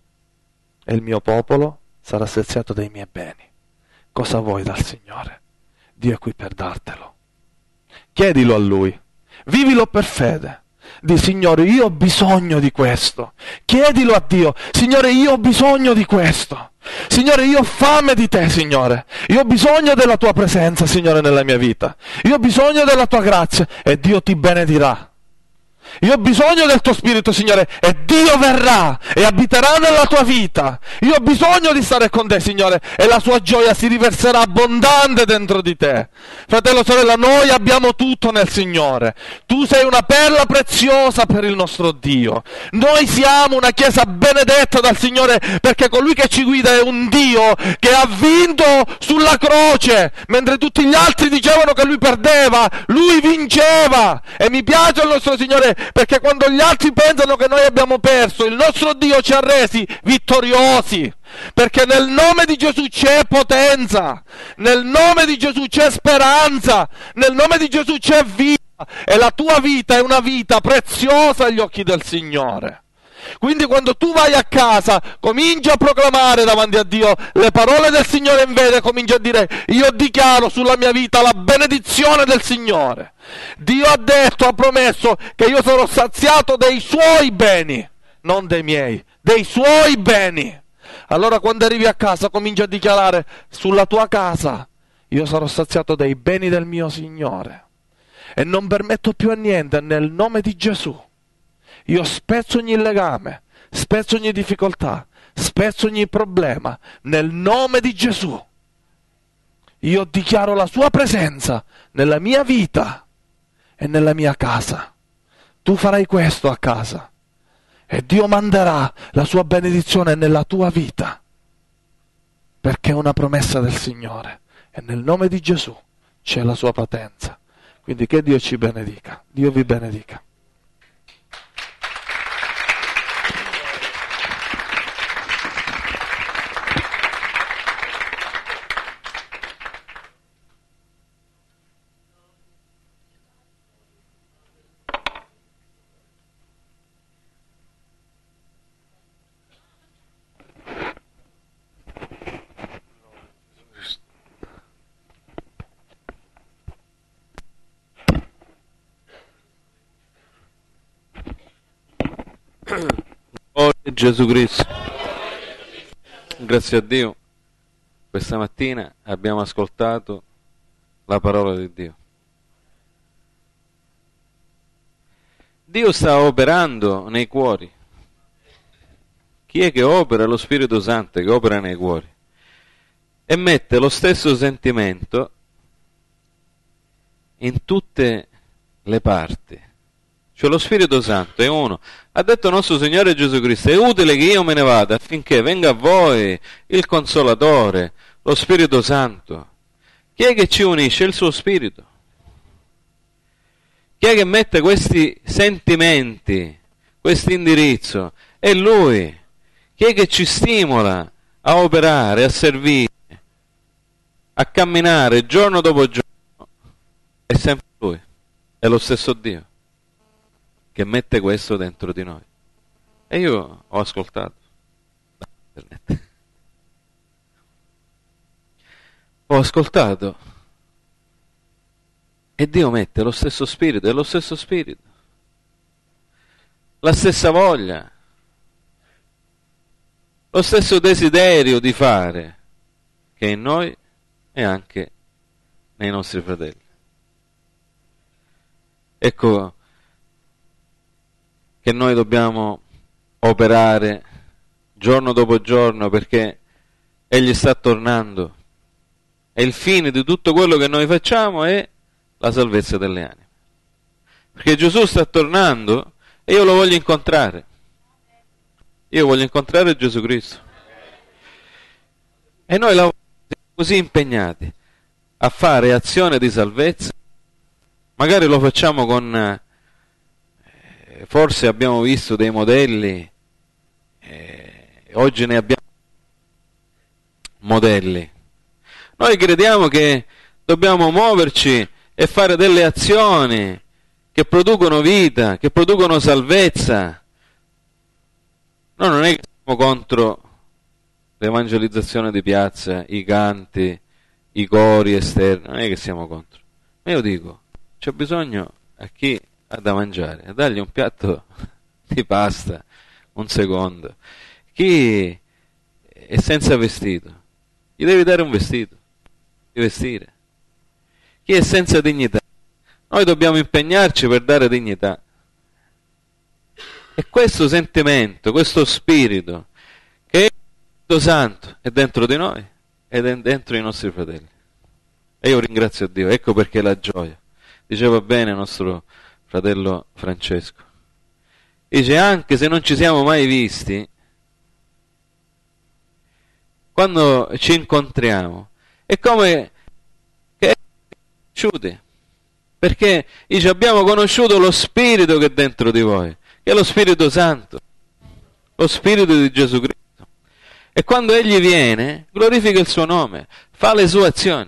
E: e il mio popolo sarà saziato dai miei beni. Cosa vuoi dal Signore? Dio è qui per dartelo. Chiedilo a Lui, vivilo per fede. Di Signore, io ho bisogno di questo. Chiedilo a Dio, Signore, io ho bisogno di questo. Signore, io ho fame di te, Signore. Io ho bisogno della tua presenza, Signore, nella mia vita. Io ho bisogno della tua grazia e Dio ti benedirà. Io ho bisogno del tuo spirito, Signore, e Dio verrà e abiterà nella tua vita. Io ho bisogno di stare con te, Signore, e la sua gioia si riverserà abbondante dentro di te. Fratello, sorella, noi abbiamo tutto nel Signore. Tu sei una perla preziosa per il nostro Dio. Noi siamo una chiesa benedetta dal Signore, perché colui che ci guida è un Dio che ha vinto sulla croce, mentre tutti gli altri dicevano che lui perdeva, lui vinceva. E mi piace il nostro Signore, perché quando gli altri pensano che noi abbiamo perso, il nostro Dio ci ha resi vittoriosi, perché nel nome di Gesù c'è potenza, nel nome di Gesù c'è speranza, nel nome di Gesù c'è vita, e la tua vita è una vita preziosa agli occhi del Signore. Quindi quando tu vai a casa, cominci a proclamare davanti a Dio le parole del Signore in vede, cominci a dire, io dichiaro sulla mia vita la benedizione del Signore. Dio ha detto, ha promesso che io sarò saziato dei suoi beni, non dei miei, dei suoi beni. Allora quando arrivi a casa cominci a dichiarare sulla tua casa, io sarò saziato dei beni del mio Signore e non permetto più a niente nel nome di Gesù. Io spezzo ogni legame, spezzo ogni difficoltà, spezzo ogni problema, nel nome di Gesù. Io dichiaro la sua presenza nella mia vita e nella mia casa. Tu farai questo a casa e Dio manderà la sua benedizione nella tua vita, perché è una promessa del Signore e nel nome di Gesù c'è la sua potenza. Quindi che Dio ci benedica, Dio vi benedica.
A: Oh Gesù Cristo, grazie a Dio, questa mattina abbiamo ascoltato la parola di Dio. Dio sta operando nei cuori. Chi è che opera? Lo Spirito Santo che opera nei cuori e mette lo stesso sentimento in tutte le parti. Cioè lo Spirito Santo è uno. Ha detto nostro Signore Gesù Cristo: è utile che io me ne vada affinché venga a voi il Consolatore, lo Spirito Santo. Chi è che ci unisce? Il suo Spirito. Chi è che mette questi sentimenti, questo indirizzo? È Lui. Chi è che ci stimola a operare, a servire, a camminare giorno dopo giorno? È sempre Lui. È lo stesso Dio che mette questo dentro di noi. E io ho ascoltato da internet. Ho ascoltato e Dio mette lo stesso spirito, è lo stesso spirito, la stessa voglia, lo stesso desiderio di fare che è in noi e anche nei nostri fratelli. Ecco che noi dobbiamo operare giorno dopo giorno perché Egli sta tornando e il fine di tutto quello che noi facciamo è la salvezza delle anime. Perché Gesù sta tornando e io lo voglio incontrare. Io voglio incontrare Gesù Cristo. E noi siamo così impegnati a fare azione di salvezza, magari lo facciamo con... forse abbiamo visto dei modelli, oggi ne abbiamo modelli. Noi crediamo che dobbiamo muoverci e fare delle azioni che producono vita, che producono salvezza. Noi non è che siamo contro l'evangelizzazione di piazza, i canti, i cori esterni, non è che siamo contro. Ma io dico, c'è bisogno a chi ha da mangiare, dargli un piatto di pasta, un secondo. Chi è senza vestito, gli devi dare un vestito, di vestire. Chi è senza dignità, noi dobbiamo impegnarci per dare dignità. E questo sentimento, questo spirito, che è il Spirito Santo, è dentro di noi ed è dentro i nostri fratelli. E io ringrazio Dio, ecco perché la gioia. Diceva bene il nostro fratello Francesco. Dice, anche se non ci siamo mai visti, quando ci incontriamo, è come che conosciuti, perché dice, abbiamo conosciuto lo Spirito che è dentro di voi, che è lo Spirito Santo, lo Spirito di Gesù Cristo. E quando Egli viene, glorifica il suo nome, fa le sue azioni.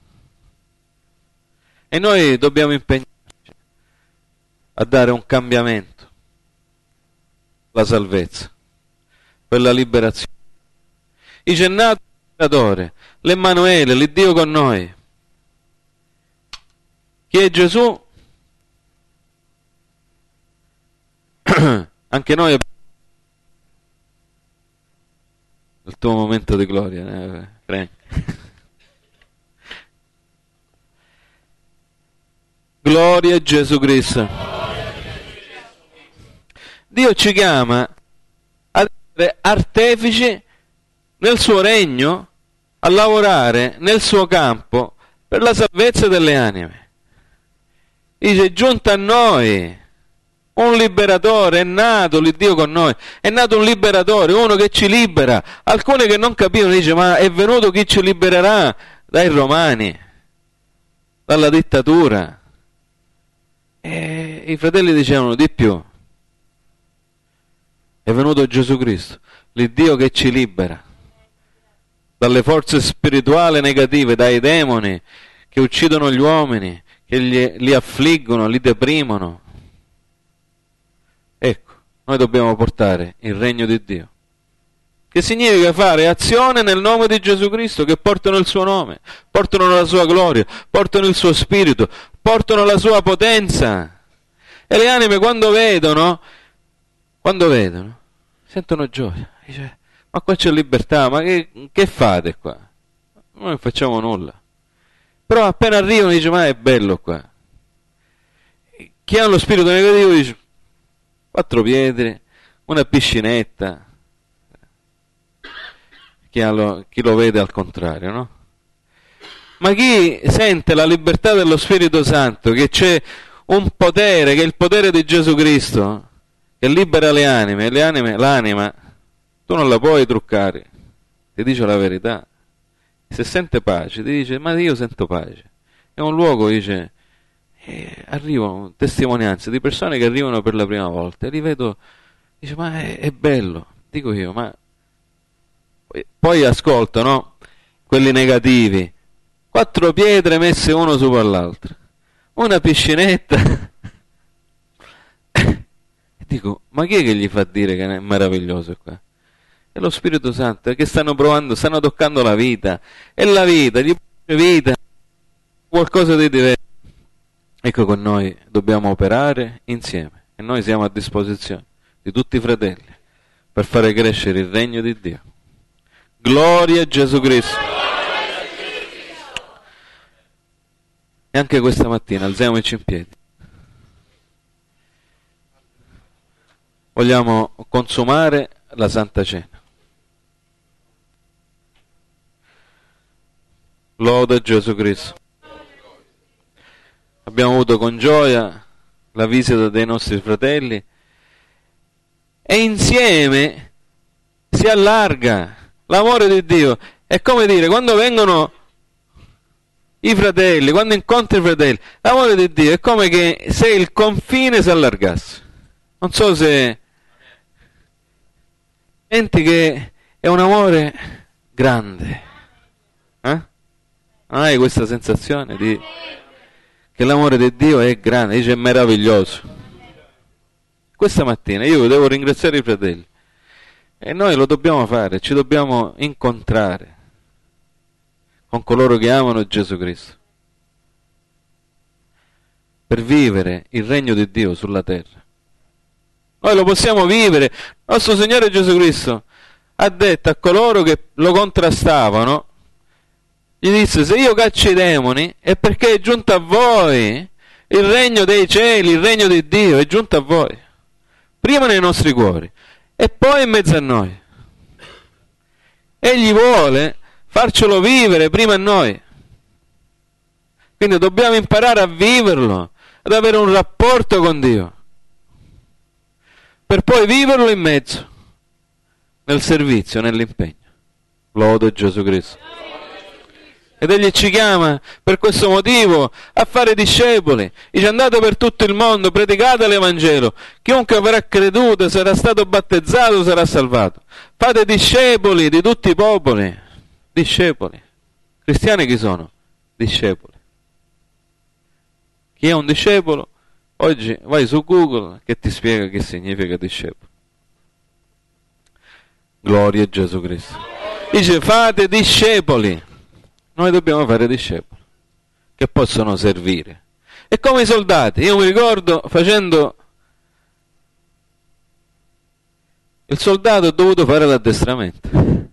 A: E noi dobbiamo impegnarci a dare un cambiamento, la salvezza, per la liberazione. Dice, è nato il liberatore, l'Emmanuele, l'Iddio con noi. Chi è Gesù? Anche noi abbiamo il tuo momento di gloria, Frank. Gloria a Gesù Cristo. Dio ci chiama ad essere artefici nel suo regno, a lavorare nel suo campo per la salvezza delle anime. Dice, è giunto a noi un liberatore, è nato l'Iddio con noi, è nato un liberatore, uno che ci libera. Alcuni che non capivano, dice, ma è venuto chi ci libererà dai romani, dalla dittatura. E i fratelli dicevano di più, è venuto Gesù Cristo, l'Iddio che ci libera dalle forze spirituali negative, dai demoni che uccidono gli uomini, che li affliggono, li deprimono. Ecco, noi dobbiamo portare il regno di Dio, che significa fare azione nel nome di Gesù Cristo, che portano il suo nome, portano la sua gloria, portano il suo spirito, portano la sua potenza. E le anime quando vedono, sentono gioia. Dice, ma qua c'è libertà, ma che fate qua? Noi non facciamo nulla. Però appena arrivano dice, ma è bello qua. Chi ha lo spirito negativo dice, 4 pietre, una piscinetta. Chi lo vede al contrario, no? Ma chi sente la libertà dello Spirito Santo, che c'è un potere, che è il potere di Gesù Cristo, che libera le anime, l'anima, tu non la puoi truccare, ti dice la verità. Se sente pace, ti dice, ma io sento pace. È un luogo, dice, arrivano testimonianze di persone che arrivano per la prima volta, e li vedo, dice, ma è bello, dico io, ma poi ascolto, no? Quelli negativi, 4 pietre messe uno sopra l'altro, una piscinetta. E dico, ma chi è che gli fa dire che è meraviglioso qua? È lo Spirito Santo, che stanno toccando la vita, e la vita, gli piace vita, qualcosa di diverso. Ecco, con noi dobbiamo operare insieme, e noi siamo a disposizione di tutti i fratelli per fare crescere il regno di Dio. Gloria a Gesù Cristo. E anche questa mattina alziamoci in piedi. Vogliamo consumare la Santa Cena. Lode Gesù Cristo. Abbiamo avuto con gioia la visita dei nostri fratelli, e insieme si allarga l'amore di Dio. È come dire, quando vengono i fratelli, quando incontri i fratelli, l'amore di Dio è come che se il confine si allargasse. Non so se senti che è un amore grande. Non hai questa sensazione di che l'amore di Dio è grande, dice è meraviglioso. Questa mattina io devo ringraziare i fratelli, e noi lo dobbiamo fare, ci dobbiamo incontrare con coloro che amano Gesù Cristo, per vivere il regno di Dio sulla terra. Noi lo possiamo vivere. Nostro Signore Gesù Cristo ha detto a coloro che lo contrastavano, gli disse, se io caccio i demoni è perché è giunto a voi il regno dei cieli, il regno di Dio è giunto a voi, prima nei nostri cuori e poi in mezzo a noi. Egli vuole farcelo vivere prima a noi. Quindi dobbiamo imparare a viverlo, ad avere un rapporto con Dio, per poi viverlo in mezzo, nel servizio, nell'impegno. Lode Gesù Cristo. Ed Egli ci chiama per questo motivo a fare discepoli. Dice, andate per tutto il mondo, predicate l'Evangelo. Chiunque avrà creduto, sarà stato battezzato, sarà salvato. Fate discepoli di tutti i popoli. Discepoli. Cristiani chi sono? Discepoli. Chi è un discepolo? Oggi vai su Google che ti spiega che significa discepolo. Gloria a Gesù Cristo. Dice, fate discepoli. Noi dobbiamo fare discepoli che possono servire. È come i soldati. Io mi ricordo facendo il soldato, ho dovuto fare l'addestramento.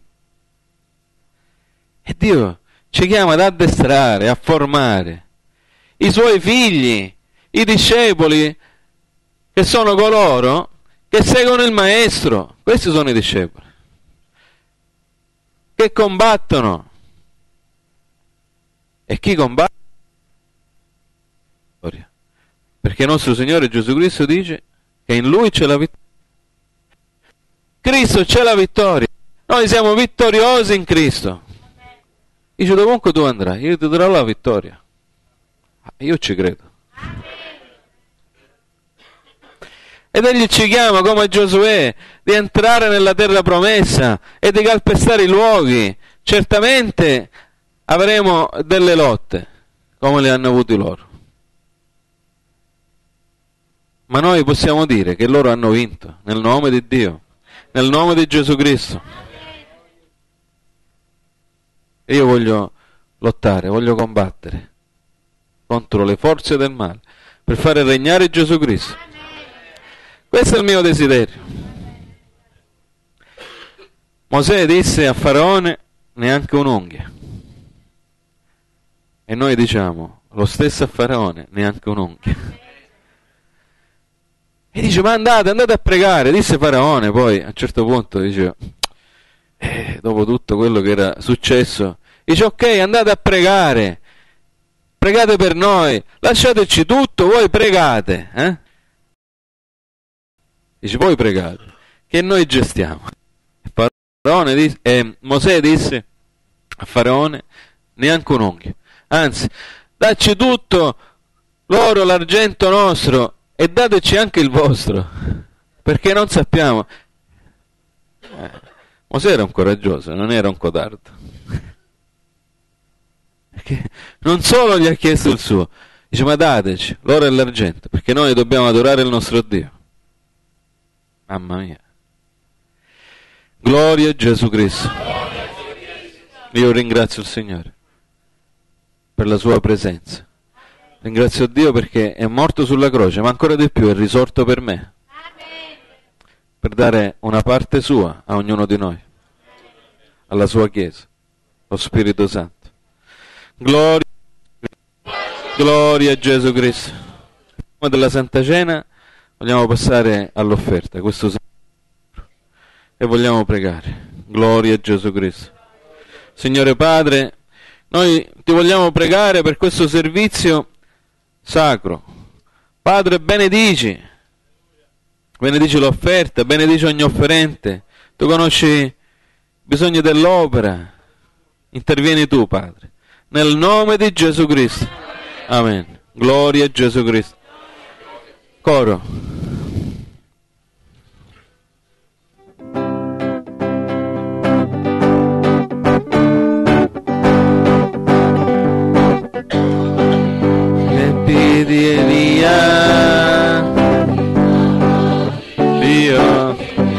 A: E Dio ci chiama ad addestrare, a formare i suoi figli, i discepoli, che sono coloro che seguono il Maestro. Questi sono i discepoli, che combattono. E chi combatte? Perché il nostro Signore Gesù Cristo dice che in Lui c'è la vittoria. Cristo c'è la vittoria. Noi siamo vittoriosi in Cristo. Dice, dovunque tu andrai, io ti darò la vittoria. Io ci credo. Ed Egli ci chiama, come a Giosuè, di entrare nella terra promessa e di calpestare i luoghi. Certamente avremo delle lotte, come le hanno avute loro. Ma noi possiamo dire che loro hanno vinto, nel nome di Dio, nel nome di Gesù Cristo. E io voglio lottare, voglio combattere contro le forze del male, per fare regnare Gesù Cristo. Questo è il mio desiderio. Mosè disse a Faraone, neanche un'unghia. E noi diciamo lo stesso a Faraone, neanche un'unghia. E dice, ma andate a pregare, disse Faraone. Poi a un certo punto dice, dopo tutto quello che era successo, dice, ok, andate a pregare, pregate per noi, lasciateci tutto, voi pregate, Dice, voi pregate, che noi gestiamo. Mosè disse a Faraone, neanche un unghio, anzi, dacci tutto l'oro, l'argento nostro, e dateci anche il vostro, perché non sappiamo. Mosè era un coraggioso, non era un codardo. Perché non solo gli ha chiesto il suo, dice, ma dateci l'oro e l'argento, perché noi dobbiamo adorare il nostro Dio. Mamma mia. Gloria a Gesù Cristo. Io ringrazio il Signore per la sua presenza. Ringrazio Dio perché è morto sulla croce, ma ancora di più è risorto per me, per dare una parte sua a ognuno di noi, alla sua Chiesa, lo Spirito Santo. Gloria a Gesù Cristo. Prima della Santa Cena vogliamo passare all'offerta, questo e vogliamo pregare. Gloria a Gesù Cristo. Signore Padre, noi ti vogliamo pregare per questo servizio sacro. Padre, benedici l'offerta, benedici ogni offerente. Tu conosci i bisogni dell'opera, intervieni tu, Padre, nel nome di Gesù Cristo. Amen. Gloria a Gesù Cristo. Coro. Di Elia, Dio.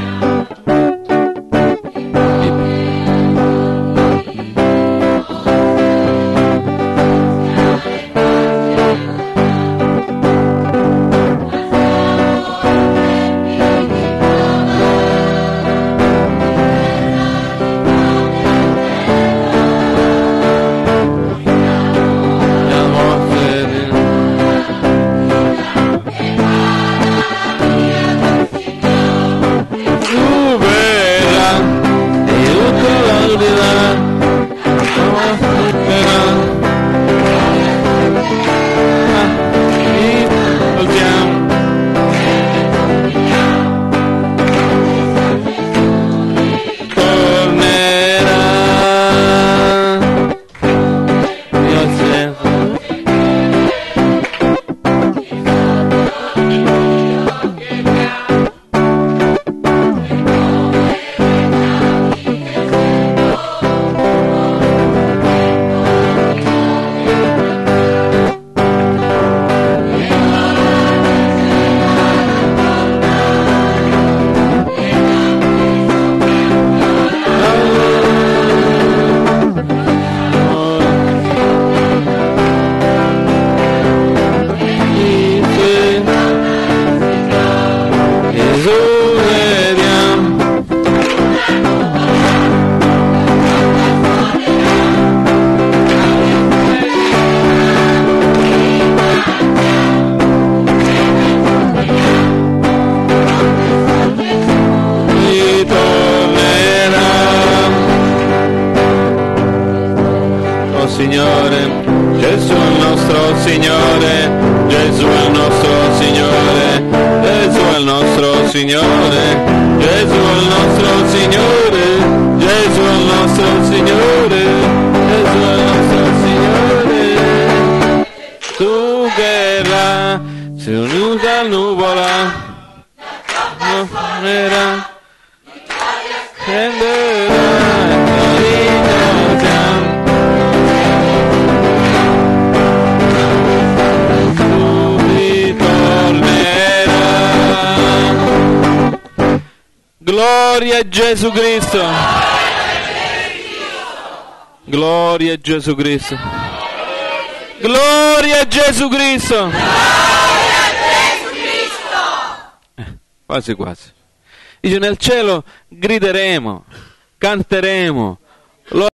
A: Signore, Gesù è il nostro Signore, Gesù è il nostro Signore, Gesù è il nostro Signore, Gesù è il nostro Signore, Gesù è il nostro Signore, Gesù è il nostro Signore. Tu che là sei venuta nuvola, era scenderà Gloria a Gesù Cristo. Gloria a Gesù Cristo. Gloria a Gesù Cristo. Quasi quasi. Dice, nel cielo grideremo, canteremo,